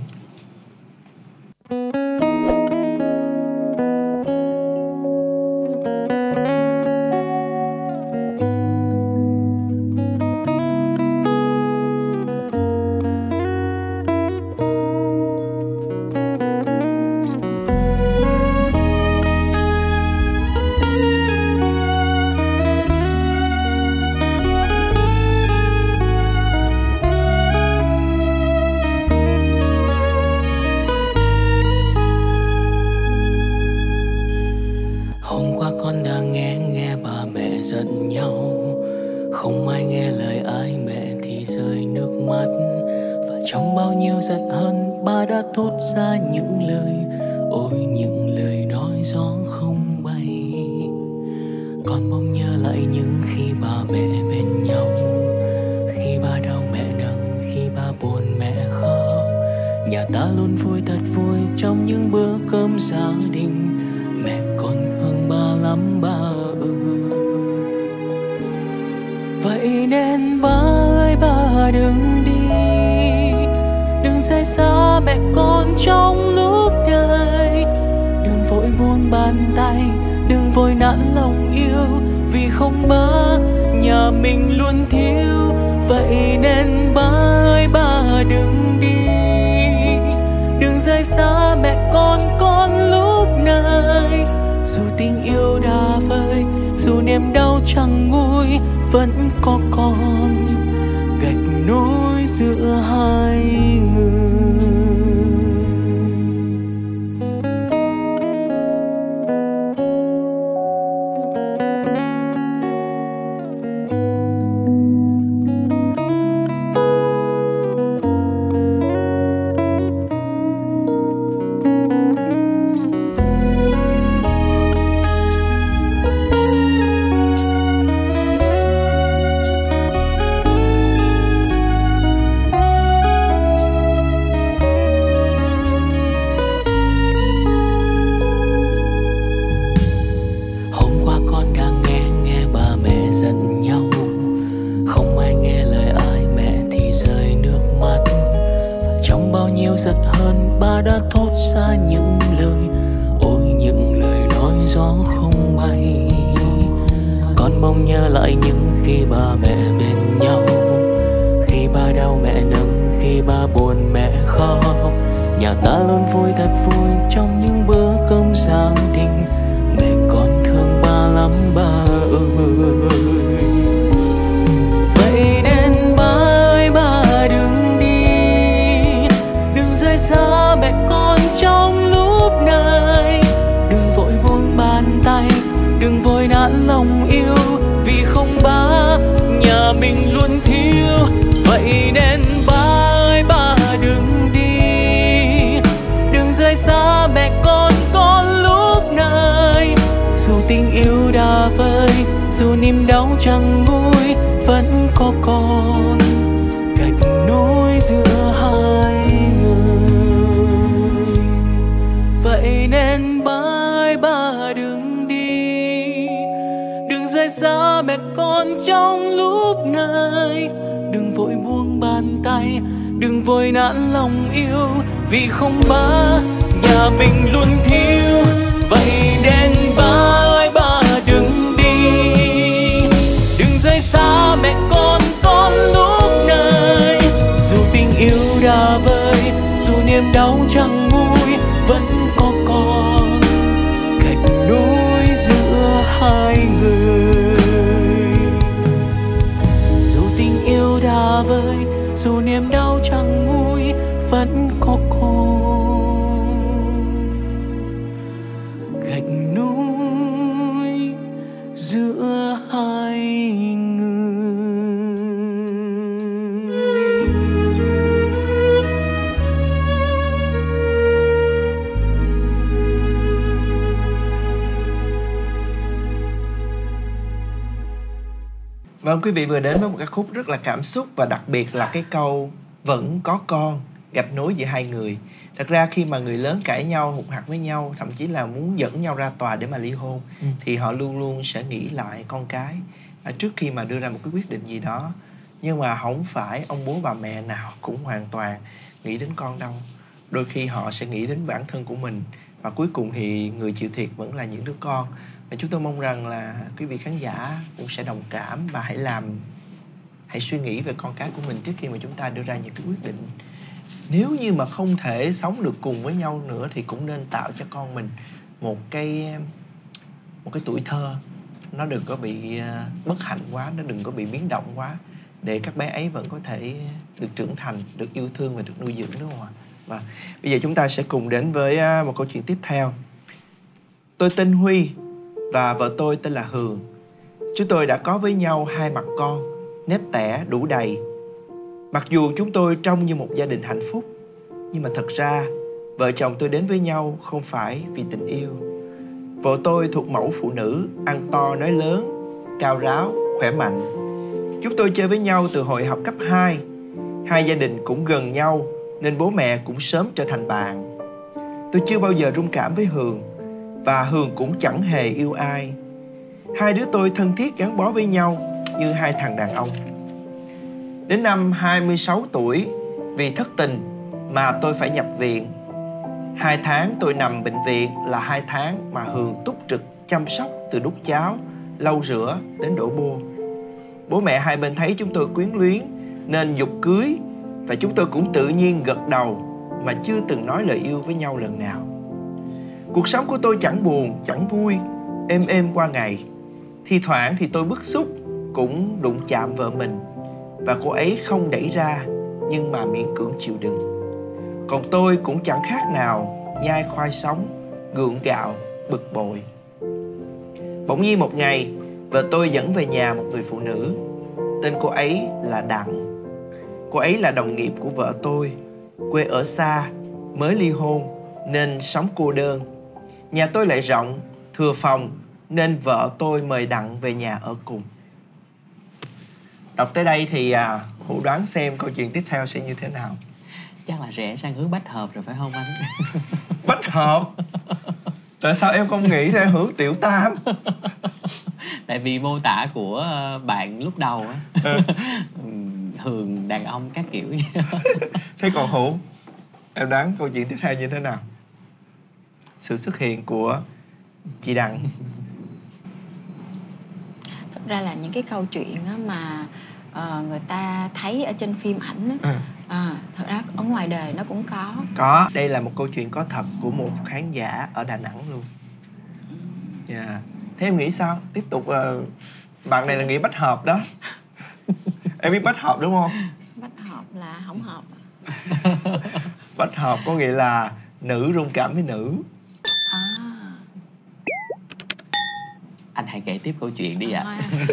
thốt ra những lời, ôi những lời nói gió không bay. Con mong nhớ lại những khi ba mẹ bên nhau, khi ba đau mẹ nâng, khi ba buồn mẹ khóc. Nhà ta luôn vui thật vui trong những bữa cơm gia đình, mẹ con thương ba lắm ba ơi. Vậy nên ba ơi ba đừng đi, đừng rời xa mẹ con trong lúc này. Đừng vội buông bàn tay, đừng vội nản lòng yêu, vì không ba nhà mình luôn thiếu. Vậy nên ba ơi ba đừng đi, đừng rời xa mẹ con con lúc này. Dù vẫn có con, gạch nối giữa hai người. Giật hơn ba đã thốt ra những lời, ôi những lời nói gió không bay. Con mong nhớ lại những khi ba mẹ bên nhau, khi ba đau mẹ nâng, khi ba buồn mẹ khóc. Nhà ta luôn vui thật vui trong những bữa cơm gia đình. Mẹ con thương ba lắm ba ơi. Vậy nên ba ơi ba đừng đi, đừng rời xa mẹ con trong lúc này. Đừng vội buông bàn tay, đừng vội nản lòng yêu, vì không ba nhà mình luôn thiếu. Vậy nên ba ơi ba đừng đi, đừng rời xa mẹ con con lúc này. Dù tình yêu đã vơi, dù niềm đau chẳng nguôi, vẫn có con gạch nối giữa hai người. Vậy nên ba ơi ba đừng đi, đừng rời xa mẹ con trong lúc này. Đừng vội buông bàn tay, đừng vội nản lòng yêu, vì không ba nhà mình luôn thiếu. Vậy nên ba ơi ba đừng đi, đừng rời xa mẹ con con lúc này. Dù tình yêu đã vơi, dù niềm đau chẳng nguôi, vẫn có con gạch nối giữa hai người. Dù tình yêu đã vơi, dù niềm đau chẳng nguôi, vẫn có con gạch nối giữa hai người. Vâng, quý vị vừa đến với một ca khúc rất là cảm xúc, và đặc biệt là cái câu vẫn có con gạch nối giữa hai người. Thật ra khi mà người lớn cãi nhau, hụt hặc với nhau, thậm chí là muốn dẫn nhau ra tòa để mà ly hôn, ừ. thì họ luôn luôn sẽ nghĩ lại con cái à, trước khi mà đưa ra một cái quyết định gì đó. Nhưng mà không phải ông bố bà mẹ nào cũng hoàn toàn nghĩ đến con đâu. Đôi khi họ sẽ nghĩ đến bản thân của mình, và cuối cùng thì người chịu thiệt vẫn là những đứa con. Và chúng tôi mong rằng là quý vị khán giả cũng sẽ đồng cảm và hãy làm hãy suy nghĩ về con cái của mình trước khi mà chúng ta đưa ra những cái quyết định. Nếu như mà không thể sống được cùng với nhau nữa thì cũng nên tạo cho con mình một cái một cái tuổi thơ nó đừng có bị bất hạnh quá, nó đừng có bị biến động quá, để các bé ấy vẫn có thể được trưởng thành, được yêu thương và được nuôi dưỡng, đúng không ạ? Và bây giờ chúng ta sẽ cùng đến với một câu chuyện tiếp theo. Tôi tên Huy và vợ tôi tên là Hường. Chúng tôi đã có với nhau hai mặt con, nếp tẻ đủ đầy. Mặc dù chúng tôi trông như một gia đình hạnh phúc, nhưng mà thật ra vợ chồng tôi đến với nhau không phải vì tình yêu. Vợ tôi thuộc mẫu phụ nữ ăn to nói lớn, cao ráo, khỏe mạnh. Chúng tôi chơi với nhau từ hồi học cấp hai. Hai gia đình cũng gần nhau nên bố mẹ cũng sớm trở thành bạn. Tôi chưa bao giờ rung cảm với Hường, và Hường cũng chẳng hề yêu ai. Hai đứa tôi thân thiết gắn bó với nhau như hai thằng đàn ông. Đến năm hai mươi sáu tuổi, vì thất tình mà tôi phải nhập viện. Hai tháng tôi nằm bệnh viện là hai tháng mà Hường túc trực chăm sóc, từ đút cháo, lau rửa đến đổ bô. Bố mẹ hai bên thấy chúng tôi quyến luyến nên giục cưới, và chúng tôi cũng tự nhiên gật đầu mà chưa từng nói lời yêu với nhau lần nào. Cuộc sống của tôi chẳng buồn, chẳng vui, êm êm qua ngày. Thi thoảng thì tôi bức xúc cũng đụng chạm vợ mình, và cô ấy không đẩy ra nhưng mà miễn cưỡng chịu đựng. Còn tôi cũng chẳng khác nào nhai khoai sống, gượng gạo, bực bội. Bỗng nhiên một ngày, vợ tôi dẫn về nhà một người phụ nữ. Tên cô ấy là Đặng. Cô ấy là đồng nghiệp của vợ tôi, quê ở xa, mới ly hôn nên sống cô đơn. Nhà tôi lại rộng, thừa phòng nên vợ tôi mời Đặng về nhà ở cùng. Đọc tới đây thì à, Hữu đoán xem câu chuyện tiếp theo sẽ như thế nào. Chắc là rẽ sang hướng bách hợp rồi phải không anh? Bách hợp? Tại sao em không nghĩ ra hướng tiểu tam? Tại vì mô tả của bạn lúc đầu á, ừ. Hường đàn ông các kiểu. Thế còn Hữu, em đoán câu chuyện tiếp theo như thế nào? Sự xuất hiện của chị Đặng. Thật ra là những cái câu chuyện mà uh, người ta thấy ở trên phim ảnh á, ừ. à, thật ra ở ngoài đời nó cũng có. Có. Đây là một câu chuyện có thật của một khán giả ở Đà Nẵng luôn. Yeah. Thế em nghĩ sao? Tiếp tục uh, bạn này là nghĩ bách hợp đó. Em biết bách hợp đúng không? Bách hợp là không hợp. Bách hợp có nghĩa là nữ rung cảm với nữ. À. Anh hãy kể tiếp câu chuyện đi ạ.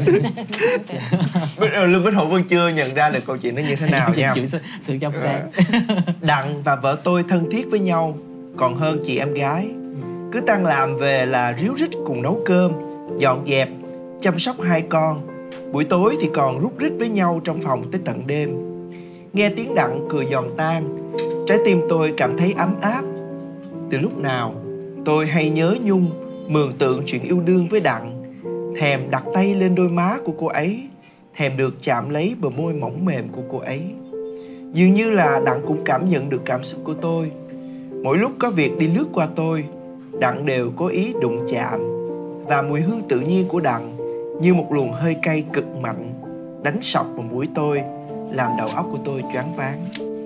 À. Lương Bích Hữu vẫn chưa nhận ra được câu chuyện nó như thế nào nha. Sự, sự trong sáng. Đặng và vợ tôi thân thiết với nhau còn hơn chị em gái. Cứ tan làm về là ríu rít cùng nấu cơm, dọn dẹp, chăm sóc hai con. Buổi tối thì còn rút rít với nhau trong phòng tới tận đêm. Nghe tiếng Đặng cười giòn tan, trái tim tôi cảm thấy ấm áp. Từ lúc nào tôi hay nhớ nhung, mường tượng chuyện yêu đương với Đặng, thèm đặt tay lên đôi má của cô ấy, thèm được chạm lấy bờ môi mỏng mềm của cô ấy. Dường như là Đặng cũng cảm nhận được cảm xúc của tôi. Mỗi lúc có việc đi lướt qua tôi, Đặng đều có ý đụng chạm. Và mùi hương tự nhiên của Đặng như một luồng hơi cay cực mạnh đánh sọc vào mũi tôi, làm đầu óc của tôi choáng váng.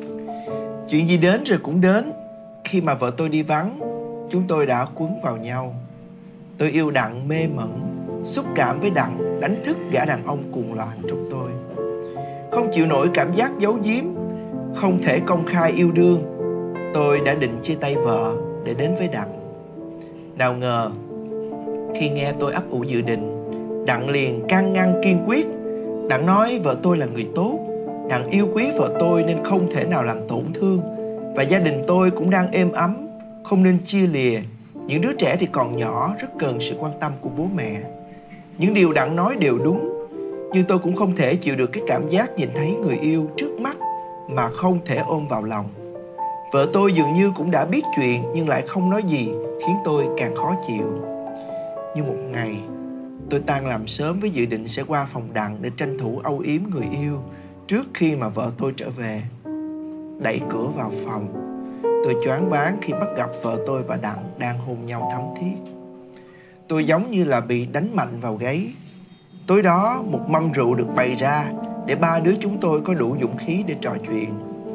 Chuyện gì đến rồi cũng đến. Khi mà vợ tôi đi vắng, chúng tôi đã quấn vào nhau. Tôi yêu Đặng mê mẩn, xúc cảm với Đặng đánh thức gã đàn ông cuồng loạn trong tôi. Không chịu nổi cảm giác giấu giếm, không thể công khai yêu đương, tôi đã định chia tay vợ để đến với Đặng. Nào ngờ, khi nghe tôi ấp ủ dự định, Đặng liền can ngăn kiên quyết. Đặng nói vợ tôi là người tốt, Đặng yêu quý vợ tôi nên không thể nào làm tổn thương, và gia đình tôi cũng đang êm ấm, không nên chia lìa. Những đứa trẻ thì còn nhỏ, rất cần sự quan tâm của bố mẹ. Những điều Đặng nói đều đúng, nhưng tôi cũng không thể chịu được cái cảm giác nhìn thấy người yêu trước mắt mà không thể ôm vào lòng. Vợ tôi dường như cũng đã biết chuyện nhưng lại không nói gì, khiến tôi càng khó chịu. Nhưng một ngày, tôi tan làm sớm với dự định sẽ qua phòng Đặng để tranh thủ âu yếm người yêu trước khi mà vợ tôi trở về. Đẩy cửa vào phòng, tôi choáng váng khi bắt gặp vợ tôi và Đặng đang hôn nhau thắm thiết. Tôi giống như là bị đánh mạnh vào gáy. Tối đó, một mâm rượu được bày ra để ba đứa chúng tôi có đủ dũng khí để trò chuyện.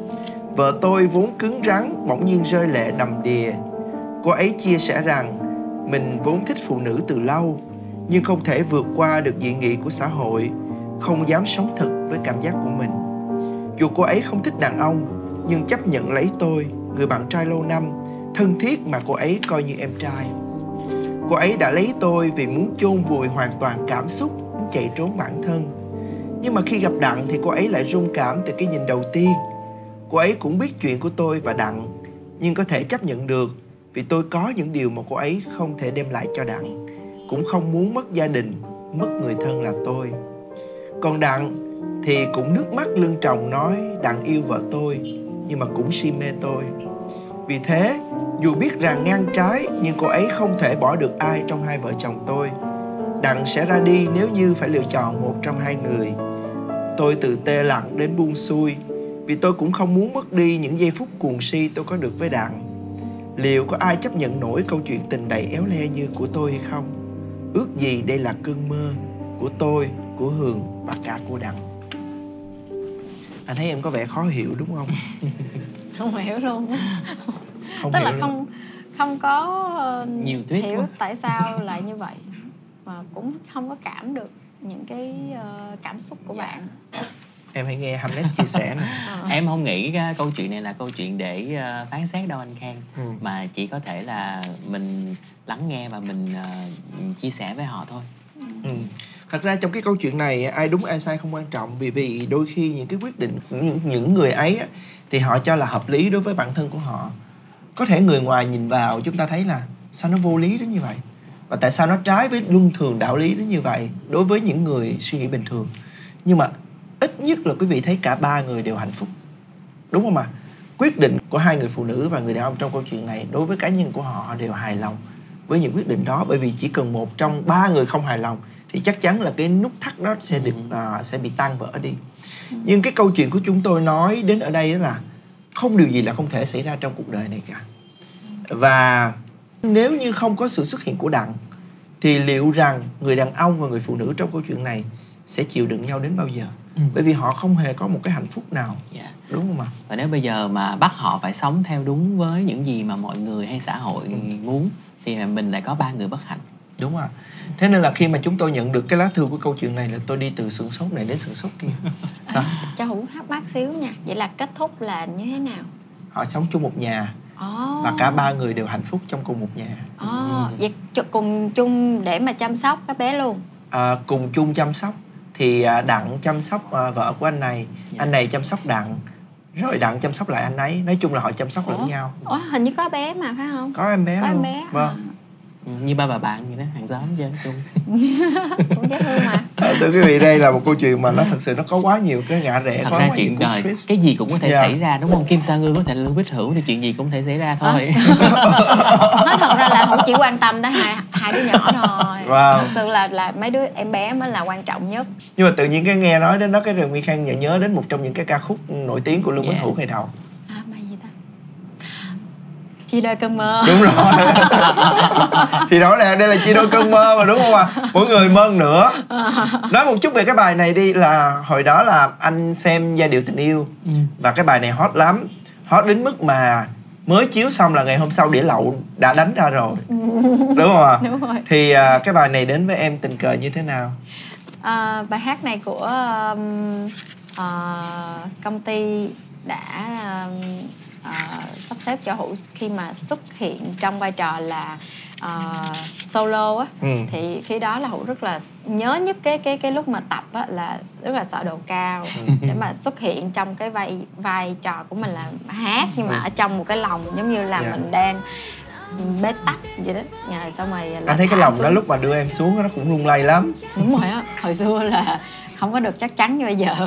Vợ tôi vốn cứng rắn bỗng nhiên rơi lệ đầm đìa. Cô ấy chia sẻ rằng mình vốn thích phụ nữ từ lâu, nhưng không thể vượt qua được dị nghị của xã hội, không dám sống thực với cảm giác của mình. Dù cô ấy không thích đàn ông, nhưng chấp nhận lấy tôi, người bạn trai lâu năm, thân thiết mà cô ấy coi như em trai. Cô ấy đã lấy tôi vì muốn chôn vùi hoàn toàn cảm xúc, muốn chạy trốn bản thân. Nhưng mà khi gặp Đặng thì cô ấy lại rung cảm từ cái nhìn đầu tiên. Cô ấy cũng biết chuyện của tôi và Đặng, nhưng có thể chấp nhận được vì tôi có những điều mà cô ấy không thể đem lại cho Đặng, cũng không muốn mất gia đình, mất người thân là tôi. Còn Đặng thì cũng nước mắt lưng tròng nói Đặng yêu vợ tôi, nhưng mà cũng si mê tôi. Vì thế, dù biết rằng ngang trái, nhưng cô ấy không thể bỏ được ai trong hai vợ chồng tôi. Đặng sẽ ra đi nếu như phải lựa chọn một trong hai người. Tôi từ tê lặng đến buông xuôi, vì tôi cũng không muốn mất đi những giây phút cuồng si tôi có được với Đặng. Liệu có ai chấp nhận nổi câu chuyện tình đầy éo le như của tôi hay không? Ước gì đây là cơn mơ của tôi, của Hường và cả của Đặng. Anh thấy em có vẻ khó hiểu đúng không? Không hiểu luôn. Không Tức hiểu là luôn. không không có Nhiều thuyết hiểu quá. tại sao lại như vậy, mà cũng không có cảm được những cái uh, cảm xúc của bạn. Em hãy nghe Hamlet chia sẻ này. ờ. Em không nghĩ cái câu chuyện này là câu chuyện để uh, phán xét đâu anh Khang, ừ. mà chỉ có thể là mình lắng nghe và mình uh, chia sẻ với họ thôi. Ừ. Thật ra trong cái câu chuyện này ai đúng ai sai không quan trọng, vì vì đôi khi những cái quyết định của những, những người ấy á, thì họ cho là hợp lý đối với bản thân của họ. Có thể người ngoài nhìn vào chúng ta thấy là sao nó vô lý đến như vậy, và tại sao nó trái với luân thường đạo lý đến như vậy đối với những người suy nghĩ bình thường. Nhưng mà ít nhất là quý vị thấy cả ba người đều hạnh phúc, đúng không ạ? Quyết định của hai người phụ nữ và người đàn ông trong câu chuyện này đối với cá nhân của họ, họ đều hài lòng với những quyết định đó. Bởi vì chỉ cần một trong ba người không hài lòng thì chắc chắn là cái nút thắt đó sẽ được uh, sẽ bị tan vỡ đi. Nhưng cái câu chuyện của chúng tôi nói đến ở đây đó là không điều gì là không thể xảy ra trong cuộc đời này cả. Và nếu như không có sự xuất hiện của Đặng thì liệu rằng người đàn ông và người phụ nữ trong câu chuyện này sẽ chịu đựng nhau đến bao giờ? Ừ. Bởi vì họ không hề có một cái hạnh phúc nào, yeah. đúng không ạ? Và nếu bây giờ mà bắt họ phải sống theo đúng với những gì mà mọi người hay xã hội ừ. muốn thì mình lại có ba người bất hạnh. Đúng rồi. Thế nên là khi mà chúng tôi nhận được cái lá thư của câu chuyện này là tôi đi từ sửng sốt này đến sửng sốt kia. Sao? Cho Hữu thắc mắc xíu nha. Vậy là kết thúc là như thế nào? Họ sống chung một nhà. Oh. Và cả ba người đều hạnh phúc trong cùng một nhà. Oh. Ừ. Vậy cùng chung để mà chăm sóc các bé luôn? À, cùng chung chăm sóc. Thì Đặng chăm sóc vợ của anh này, yeah. anh này chăm sóc Đặng, rồi Đặng chăm sóc lại anh ấy. Nói chung là họ chăm sóc lẫn nhau. Ủa, hình như có bé mà phải không? Có em bé có luôn. Em bé. Vâng. Như ba bà bạn vậy đó, hàng xóm chơi chung. Cũng dễ thương mà. À, thưa quý vị, đây là một câu chuyện mà nó thật sự nó có quá nhiều cái ngã rẽ. Thật quá ra quá chuyện đời cái gì cũng có thể yeah. xảy ra, đúng không? Kim Sa Ngư có thể là Lương Bích Hữu thì chuyện gì cũng thể xảy ra thôi. Nói thật ra là Hữu chỉ quan tâm đến hai hai đứa nhỏ thôi. Wow. Thật sự là là mấy đứa em bé mới là quan trọng nhất. Nhưng mà tự nhiên cái nghe nói đến đó cái Rừng Nguyên Khang nhớ nhớ đến một trong những cái ca khúc nổi tiếng của Lương yeah. Bích Hữu ngày đầu. À, bài gì ta? Chia đôi cơn mơ. Đúng rồi. Thì rõ ràng đây là chia đôi cơn mơ mà, đúng không ạ? À? Mỗi người mơ nữa. Nói một chút về cái bài này đi, là hồi đó là anh xem Giai điệu tình yêu ừ. và cái bài này hot lắm. Hot đến mức mà mới chiếu xong là ngày hôm sau đĩa lậu đã đánh ra rồi. Đúng không ạ? À? Đúng rồi. Thì uh, cái bài này đến với em tình cờ như thế nào? À, bài hát này của um, uh, công ty đã um, uh, sắp xếp cho Hữu khi mà xuất hiện trong vai trò là uh, solo á, ừ. thì khi đó là Hữu rất là nhớ nhất cái cái cái lúc mà tập á là rất là sợ độ cao ừ. để mà xuất hiện trong cái vai vai trò của mình là hát, nhưng mà ừ. ở trong một cái lòng giống như là yeah. mình đang bế tắc vậy đó. Rồi xong rồi là anh thấy cái lòng xuống. Đó lúc mà đưa em xuống nó cũng lung lay lắm. Đúng rồi á, hồi xưa là không có được chắc chắn như bây giờ.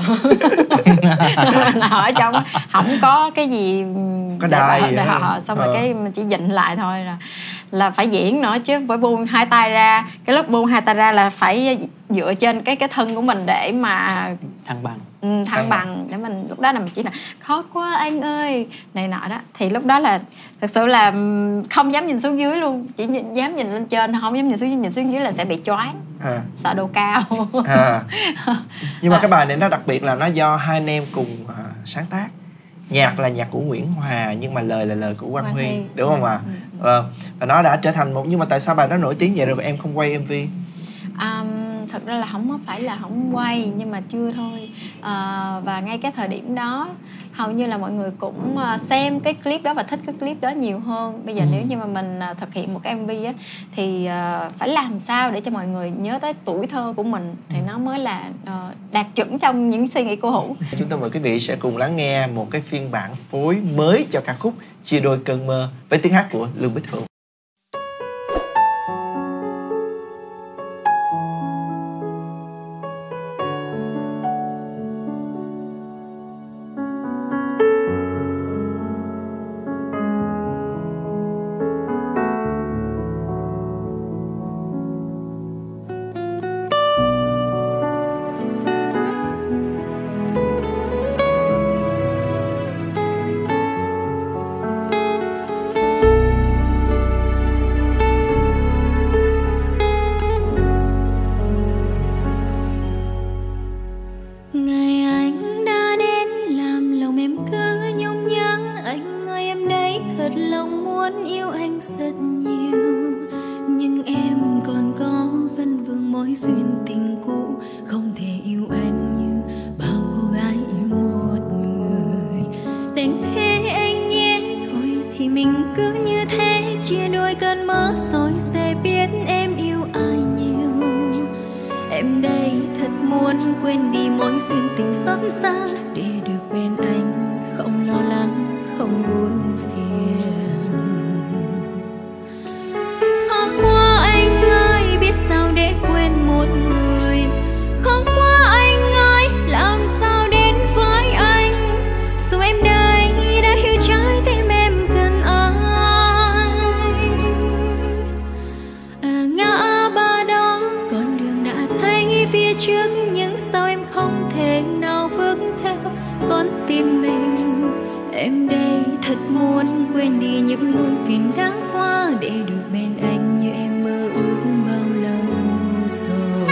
Ở trong không có cái gì có đài để họ xong rồi ờ. cái mình chỉ dịnh lại thôi, là là phải diễn nữa chứ, phải buông hai tay ra. Cái lúc buông hai tay ra là phải dựa trên cái cái thân của mình để mà thăng bằng. Ừ, thăng, thăng bằng. bằng để mình lúc đó là mình chỉ là khó quá anh ơi này nọ đó, thì lúc đó là thật sự là không dám nhìn xuống dưới luôn, chỉ nhìn, dám nhìn lên trên, không dám nhìn xuống dưới. Nhìn xuống dưới là sẽ bị choáng à. Sợ độ cao à. Nhưng mà à. cái bài này nó đặc biệt là nó do hai anh em cùng uh, sáng tác. Nhạc là nhạc của Nguyễn Hòa nhưng mà lời là lời của Quang Huy, Huy, đúng không ạ? À? Ừ. Vâng. Và nó đã trở thành một, nhưng mà tại sao bài đó nổi tiếng vậy rồi em không quay em vê? Um, thật ra là không phải là không quay, nhưng mà chưa thôi. Uh, và ngay cái thời điểm đó hầu như là mọi người cũng uh, xem cái clip đó và thích cái clip đó nhiều hơn. Bây giờ ừ. nếu như mà mình uh, thực hiện một cái em vê á, thì uh, phải làm sao để cho mọi người nhớ tới tuổi thơ của mình, thì ừ. nó mới là uh, đạt chuẩn trong những suy nghĩ của Hữu. Chúng tôi mời quý vị sẽ cùng lắng nghe một cái phiên bản phối mới cho ca khúc Chia đôi cơn mơ với tiếng hát của Lương Bích Hữu. thật muốn quên đi mối duyên tình xót xa, để được bên anh không lo lắng, không buồn phiền. Khó quá anh ơi, biết sao để quên một người. Khó quá anh ơi, làm sao đến với anh. Dù em đây đã hiểu trái tim em cần ai. À, ngã ba đó con đường đã thấy phía trước, nhưng sao em không thể nào bước theo con tim mình. Em đây thật muốn quên đi những muôn phiền đã qua, để được bên anh như em mơ ước bao lâu rồi.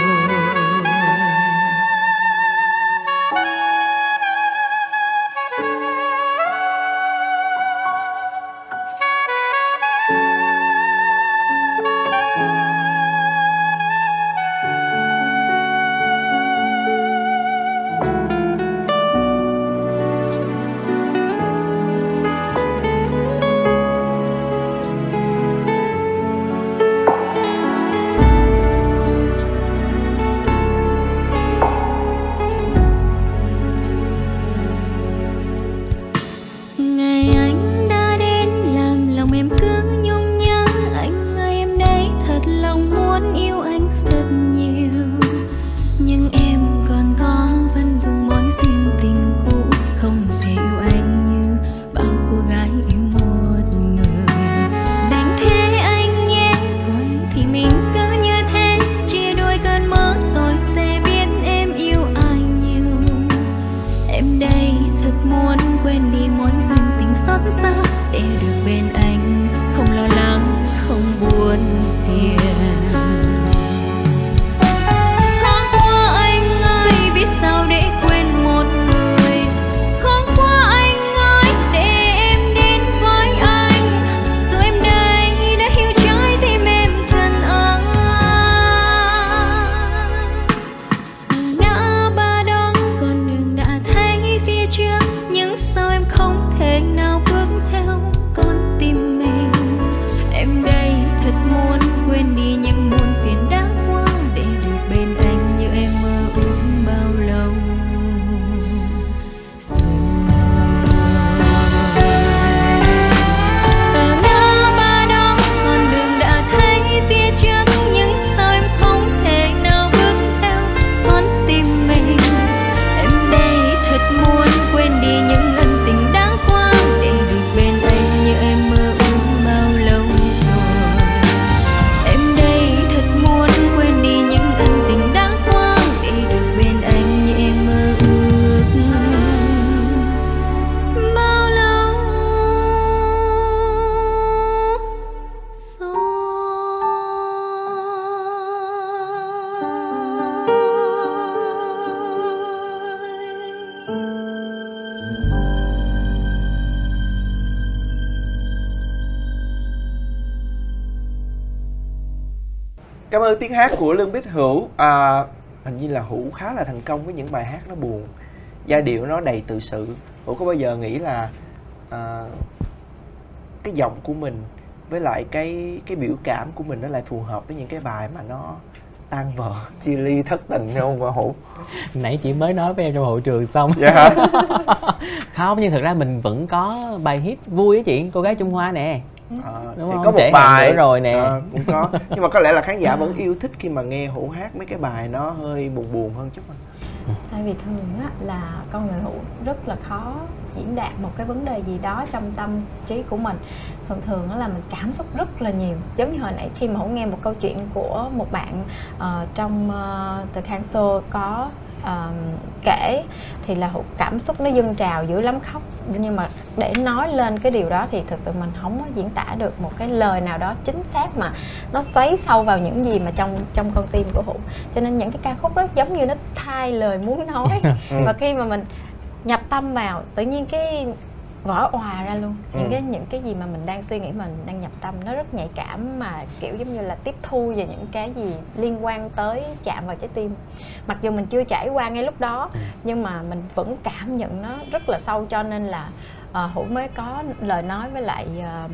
Cảm ơn tiếng hát của Lương Bích Hữu. À, hình như là Hữu khá là thành công với những bài hát nó buồn, giai điệu nó đầy tự sự. Hữu có bao giờ nghĩ là à, cái giọng của mình với lại cái cái biểu cảm của mình nó lại phù hợp với những cái bài mà nó tan vỡ, chia ly, thất tình không mà Hữu? Nãy chị mới nói với em trong hội trường xong. Dạ hả? Không, nhưng thực ra mình vẫn có bài hit vui á chị, Cô Gái Trung Hoa nè. À, đúng thì không? có một Trễ bài rồi nè. À, cũng có, nhưng mà có lẽ là khán giả vẫn yêu thích khi mà nghe Hữu hát mấy cái bài nó hơi buồn buồn hơn chút. Tại vì thường á là con người Hữu rất là khó diễn đạt một cái vấn đề gì đó trong tâm trí của mình. Thường thường đó là mình cảm xúc rất là nhiều. Giống như hồi nãy khi mà Hữu nghe một câu chuyện của một bạn uh, trong uh, The Khang Show có uh, kể, thì là Hữu cảm xúc nó dâng trào dữ lắm, khóc. Nhưng mà để nói lên cái điều đó thì thực sự mình không có diễn tả được một cái lời nào đó chính xác mà nó xoáy sâu vào những gì mà trong trong con tim của Hữu. Cho nên những cái ca khúc đó giống như nó thay lời muốn nói. Và khi mà mình nhập tâm vào, tự nhiên cái vỡ òa ra luôn. Những ừ. cái những cái gì mà mình đang suy nghĩ, mình đang nhập tâm, nó rất nhạy cảm, mà kiểu giống như là tiếp thu về những cái gì liên quan tới chạm vào trái tim. Mặc dù mình chưa trải qua ngay lúc đó, ừ. nhưng mà mình vẫn cảm nhận nó rất là sâu, cho nên là uh, Hữu mới có lời nói với lại uh,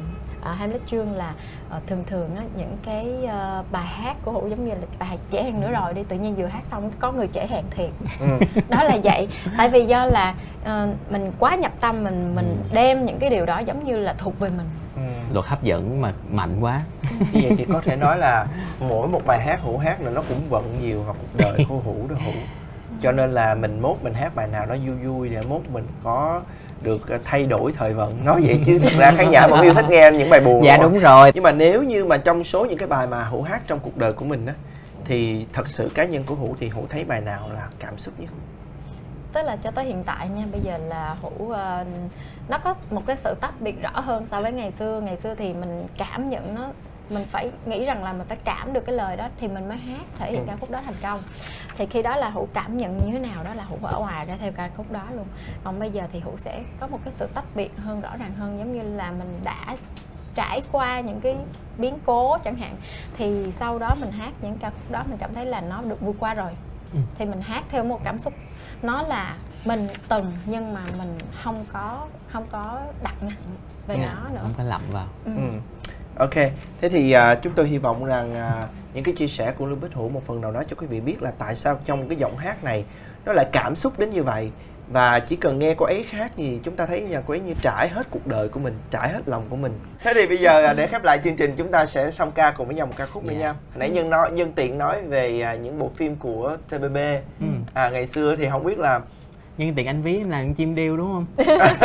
uh, Hamlet Trương là uh, thường thường á, những cái uh, bài hát của Hữu giống như là bài trễ hẹn nữa rồi đi, tự nhiên vừa hát xong có người trễ hẹn thiệt. Ừ. Đó là vậy. Tại vì do là uh, mình quá nhập tâm, mình mình ừ. đem những cái điều đó giống như là thuộc về mình. Ừ. Luật hấp dẫn mà mạnh quá. Như vậy thì có thể nói là mỗi một bài hát Hữu hát là nó cũng vận nhiều vào cuộc đời của Hữu đó Hữu. Cho nên là mình mốt mình hát bài nào nó vui vui để mốt mình có được thay đổi thời vận. Nói vậy chứ thực ra khán giả vẫn yêu thích nghe những bài buồn. Dạ đúng rồi. Nhưng mà nếu như mà trong số những cái bài mà Hữu hát trong cuộc đời của mình á, thì thật sự cá nhân của Hữu thì Hữu thấy bài nào là cảm xúc nhất? Tức là cho tới hiện tại nha, bây giờ là Hữu uh, nó có một cái sự tách biệt rõ hơn so với ngày xưa. Ngày xưa thì mình cảm nhận nó, mình phải nghĩ rằng là mình phải cảm được cái lời đó thì mình mới hát, thể hiện ừ. ca khúc đó thành công. Thì khi đó là Hữu cảm nhận như thế nào đó là Hữu ở ngoài ra theo ca khúc đó luôn. Còn bây giờ thì Hữu sẽ có một cái sự tách biệt hơn, rõ ràng hơn, giống như là mình đã trải qua những cái biến cố chẳng hạn, thì sau đó mình hát những ca khúc đó mình cảm thấy là nó được vượt qua rồi. Ừ. Thì mình hát theo một cảm xúc, nó là mình từng nhưng mà mình không có không có đặt nặng về yeah, nó nữa, không có lậm vào. Ừ. Ừ. Ok, thế thì uh, chúng tôi hy vọng rằng uh, những cái chia sẻ của Lương Bích Hữu một phần nào đó cho quý vị biết là tại sao trong cái giọng hát này nó lại cảm xúc đến như vậy. Và chỉ cần nghe cô ấy hát gì chúng ta thấy nhà cô ấy như trải hết cuộc đời của mình, trải hết lòng của mình. Thế thì bây giờ để khép lại chương trình chúng ta sẽ song ca cùng với nhau một ca khúc nữa yeah. nha. Hồi nãy nhân nói nhân tiện nói về những bộ phim của tê bê bê. Ừ. À, ngày xưa thì không biết là nhân tiện anh ví em là chim điêu đúng không?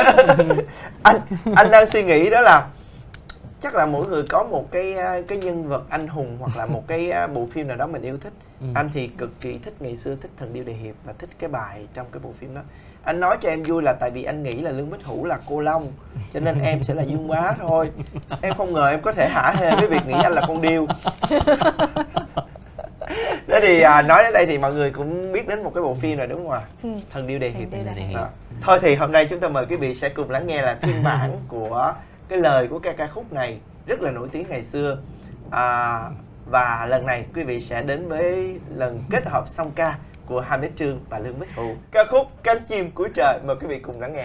anh anh đang suy nghĩ đó là chắc là mỗi người có một cái cái nhân vật anh hùng hoặc là một cái bộ phim nào đó mình yêu thích. Ừ. Anh thì cực kỳ thích ngày xưa thích Thần Điêu Đại Hiệp và thích cái bài trong cái bộ phim đó. Anh nói cho em vui là tại vì anh nghĩ là Lương Bích Hữu là cô Long, cho nên em sẽ là Dương Bá thôi. Em không ngờ em có thể hả hê với việc nghĩ anh là con điêu. Thế thì à, nói đến đây thì mọi người cũng biết đến một cái bộ phim rồi đúng không ạ? Ừ. Thần Điêu Đại Hiệp. À. Thôi thì hôm nay chúng ta mời quý vị sẽ cùng lắng nghe là phiên bản của cái lời của ca ca khúc này rất là nổi tiếng ngày xưa. À, và lần này quý vị sẽ đến với lần kết hợp song ca của Hamlet Trương và Lương Bích Hữu. Ca khúc Cánh Chim Cuối Trời, mời quý vị cùng lắng nghe.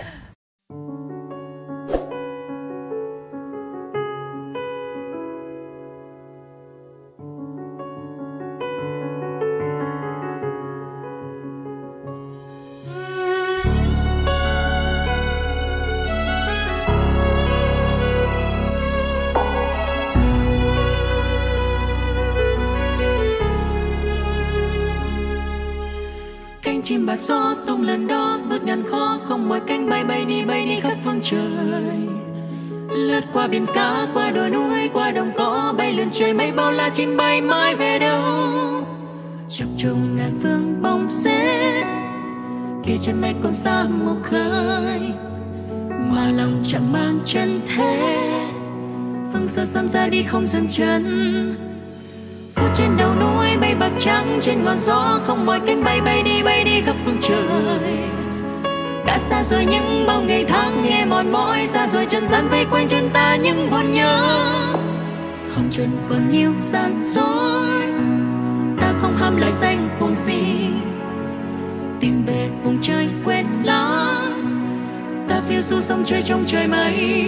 Chim bà gió tung lần đó vượt ngàn khó, không mỏi cánh bay bay đi bay đi khắp phương trời, lướt qua biển cả, qua đồi núi, qua đồng cỏ, bay lượn trời mây bao la, chim bay mãi về đâu. Chập trùng ngàn phương bóng xếp, kia chân mây còn xa một khơi, mà lòng chẳng mang chân thế, phương xa xăm ra đi không dừng chân. Vút trên đầu núi mây bạc trắng, trên ngọn gió không mỏi cánh bay bay đi bay đi khắp phương trời. Đã xa rồi những bao ngày tháng nghe mòn mỏi, xa rồi trần gian vây quanh chân ta những buồn nhớ. Hồng trần còn nhiều gian dối, ta không ham lời danh cuồng si, tìm về vùng trời quên lãng, ta phiêu du sông chơi trong trời mây.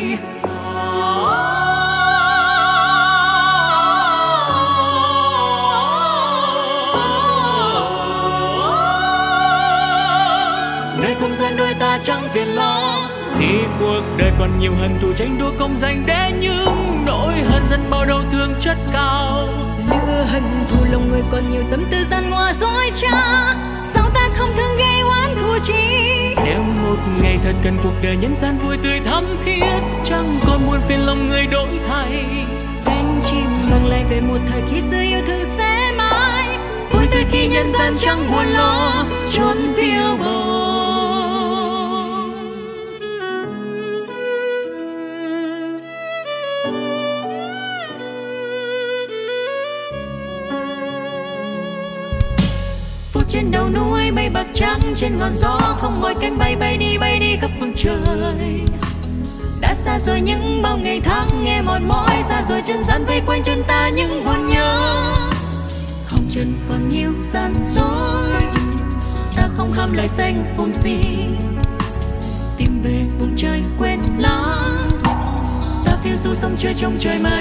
Không gian đôi ta chẳng phiền lo, khi cuộc đời còn nhiều hận thù tranh đua công danh để những nỗi hận giận bao đau thương chất cao. Lửa hận thù lòng người còn nhiều tâm tư gian ngoa dối trá, sao ta không thương gây oán thù chi? Nếu một ngày thật cần cuộc đời nhân gian vui tươi thắm thiết, chẳng còn buồn phiền lòng người đổi thay. Cánh chim mang lại về một thời khi xưa yêu thương sẽ mãi, vui tươi khi nhân gian chẳng buồn lo, chốn phiêu bồng. Trên đầu núi mây bạc trắng, trên ngọn gió không mỏi cánh bay bay đi bay đi khắp phương trời. Đã xa rồi những bao ngày tháng nghe mòn mỏi, xa rồi chân gian vây quanh chân ta những buồn nhớ. Hồng trần còn nhiều gian dối, ta không ham lời danh cuồng si, tìm về vùng trời quên lãng, ta phiêu ngồi xuống sông chơi trong trời mây.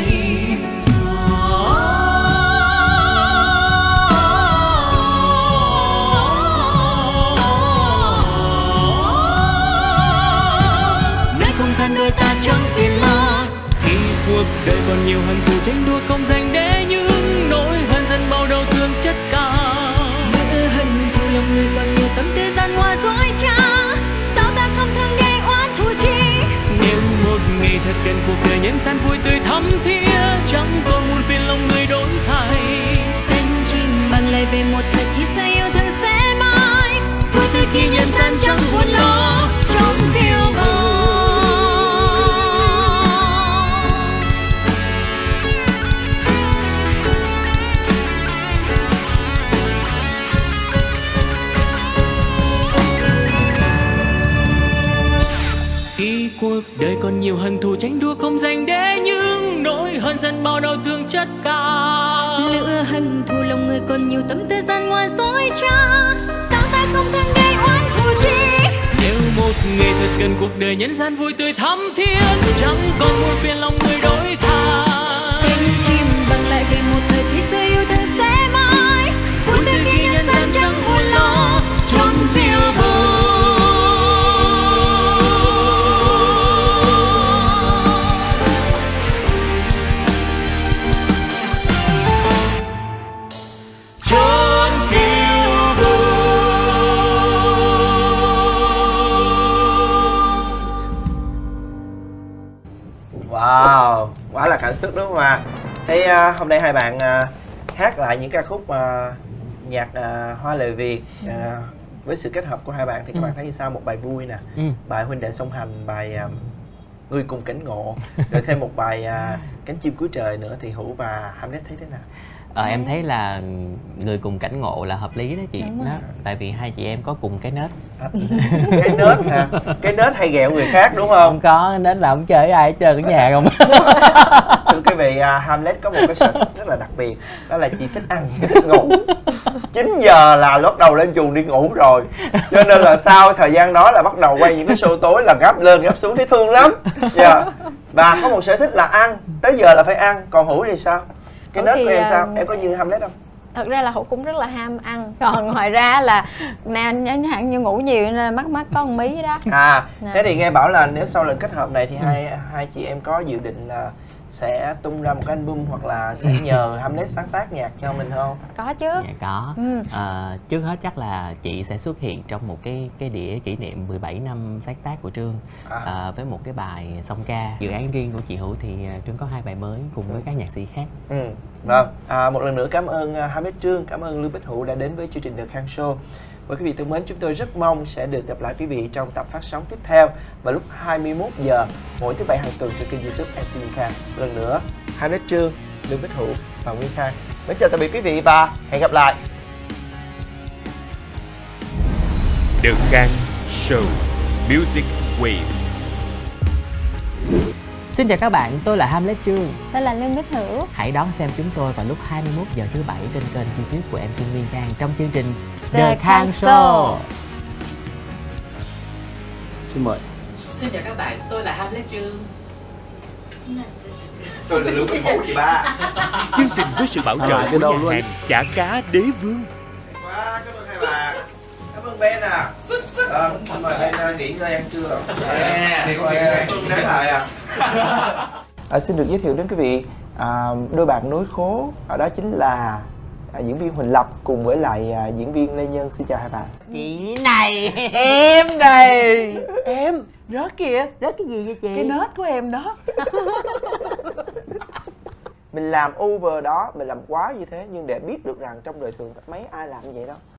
Nơi không gian đôi ta chẳng phiền lo, khi cuộc đời còn nhiều hận thù tranh đua không dành để những nỗi hờn dần bao đầu thương chất cao. Nỗi hận thù lòng người còn nhiều tâm tư gian hoa dối trá, sao ta không thương gây oán thù chi. Nếu một ngày thật gần cuộc đời nhân gian vui tươi thắm thiết, chẳng còn muôn phiền lòng người đổi thay. Tên chim bằng lời về một thời khi xưa yêu thương sẽ mãi, vui tươi khi nhân gian chẳng buồn lo trong phiêu bồng. Khi cuộc đời còn nhiều hận thù tranh đua không dành để những nỗi hờn dần bao đau thương chất cao. lửa hận thù lòng người còn nhiều tâm tư gian ngoan dối trá, sao ta không thương gây oán thù chi. Nếu một ngày thật gần cuộc đời nhân gian vui tươi thắm thiết, chẳng còn muôn phiền lòng người đổi thay. Tên chim bằng lại về một thời khi xưa yêu thương sẽ mãi, vui tươi khi nhân gian chẳng buồn lo trong phiêu bồng. Wow, quá là cảm xúc đúng không ạ? Thế uh, hôm nay hai bạn uh, hát lại những ca khúc uh, nhạc uh, Hoa lời Việt uh, với sự kết hợp của hai bạn thì các ừ. bạn thấy như sao? Một bài vui nè, ừ. bài Huynh đệ song hành, bài uh, Người cùng cảnh ngộ, rồi thêm một bài uh, Cánh chim cuối trời nữa, thì Hữu và Hamlet thấy thế nào? Ờ, em thấy là Người cùng cảnh ngộ là hợp lý đó chị. Đó, tại vì hai chị em có cùng cái nết. À, cái nết hả? Cái nết hay ghẹo người khác đúng không? Không có, nết là không chơi với ai, chơi ở nhà không. Thưa quý vị, uh, Hamlet có một cái sở thích rất là đặc biệt, đó là chị thích ăn, chị thích ngủ. chín giờ là bắt đầu lên giường đi ngủ rồi, cho nên là sau thời gian đó là bắt đầu quay những cái show tối là gấp lên gấp xuống, thấy thương lắm. Yeah. Và có một sở thích là ăn, tới giờ là phải ăn. Còn Hữu thì sao? Cái nết của em sao? Em có như Hamlet không? Thật ra là Hữu cũng rất là ham ăn. Còn ngoài ra là nè, hẳn như ngủ nhiều nên mắt mắt có một mí đó. À, nè. Thế thì nghe bảo là nếu sau lần kết hợp này thì ừ. hai hai chị em có dự định là sẽ tung ra một cái album hoặc là sẽ nhờ Hamlet sáng tác nhạc cho mình không? Có chứ. Dạ có. Ừ. À, trước hết chắc là chị sẽ xuất hiện trong một cái cái đĩa kỷ niệm mười bảy năm sáng tác của Trương, à. À, với một cái bài song ca. Dự án riêng của chị Hữu thì Trương có hai bài mới cùng với các nhạc sĩ khác. Ừ. Vâng. À, một lần nữa cảm ơn Hamlet Trương, cảm ơn Lương Bích Hữu đã đến với chương trình The Khang Show. Và quý vị thân mến, chúng tôi rất mong sẽ được gặp lại quý vị trong tập phát sóng tiếp theo vào lúc hai mươi mốt giờ mỗi thứ bảy hàng tuần trên kênh YouTube em xê Nguyên Khang. Lần nữa, Hamlet Trương, Lương Bích Hữu và Nguyên Khang. Mến chào tạm biệt quý vị và hẹn gặp lại. The Khang Show Music Wave. Xin chào các bạn, tôi là Hamlet Trương. Tôi là Lương Bích Hữu. Hãy đón xem chúng tôi vào lúc hai mươi mốt giờ thứ bảy trên kênh YouTube của em xê Nguyên Khang trong chương trình The, The Khang Show. Show. Xin mời. Xin chào các bạn, tôi là Hamlet Trương. Tôi là Lương Bích Hữu chị ba. Chương trình với sự bảo trợ của nhà hàng Chả Cá Đế Vương. Wow, cảm ơn hai bạn. Cảm ơn Ben à. Ờ, xin mời Ben nghỉ ngơi ăn trưa. Thì coi Phương đến lại à. À, xin được giới thiệu đến quý vị à, đôi bạn nối khố, ở đó chính là à, diễn viên Huỳnh Lập cùng với lại à, diễn viên Lê Nhân. Xin chào hai bạn. Chị này, Em này. Em rớt kìa. rớt cái gì vậy chị? Cái nết của em đó. Mình làm over đó, mình làm quá như thế, nhưng để biết được rằng trong đời thường mấy ai làm như vậy đâu.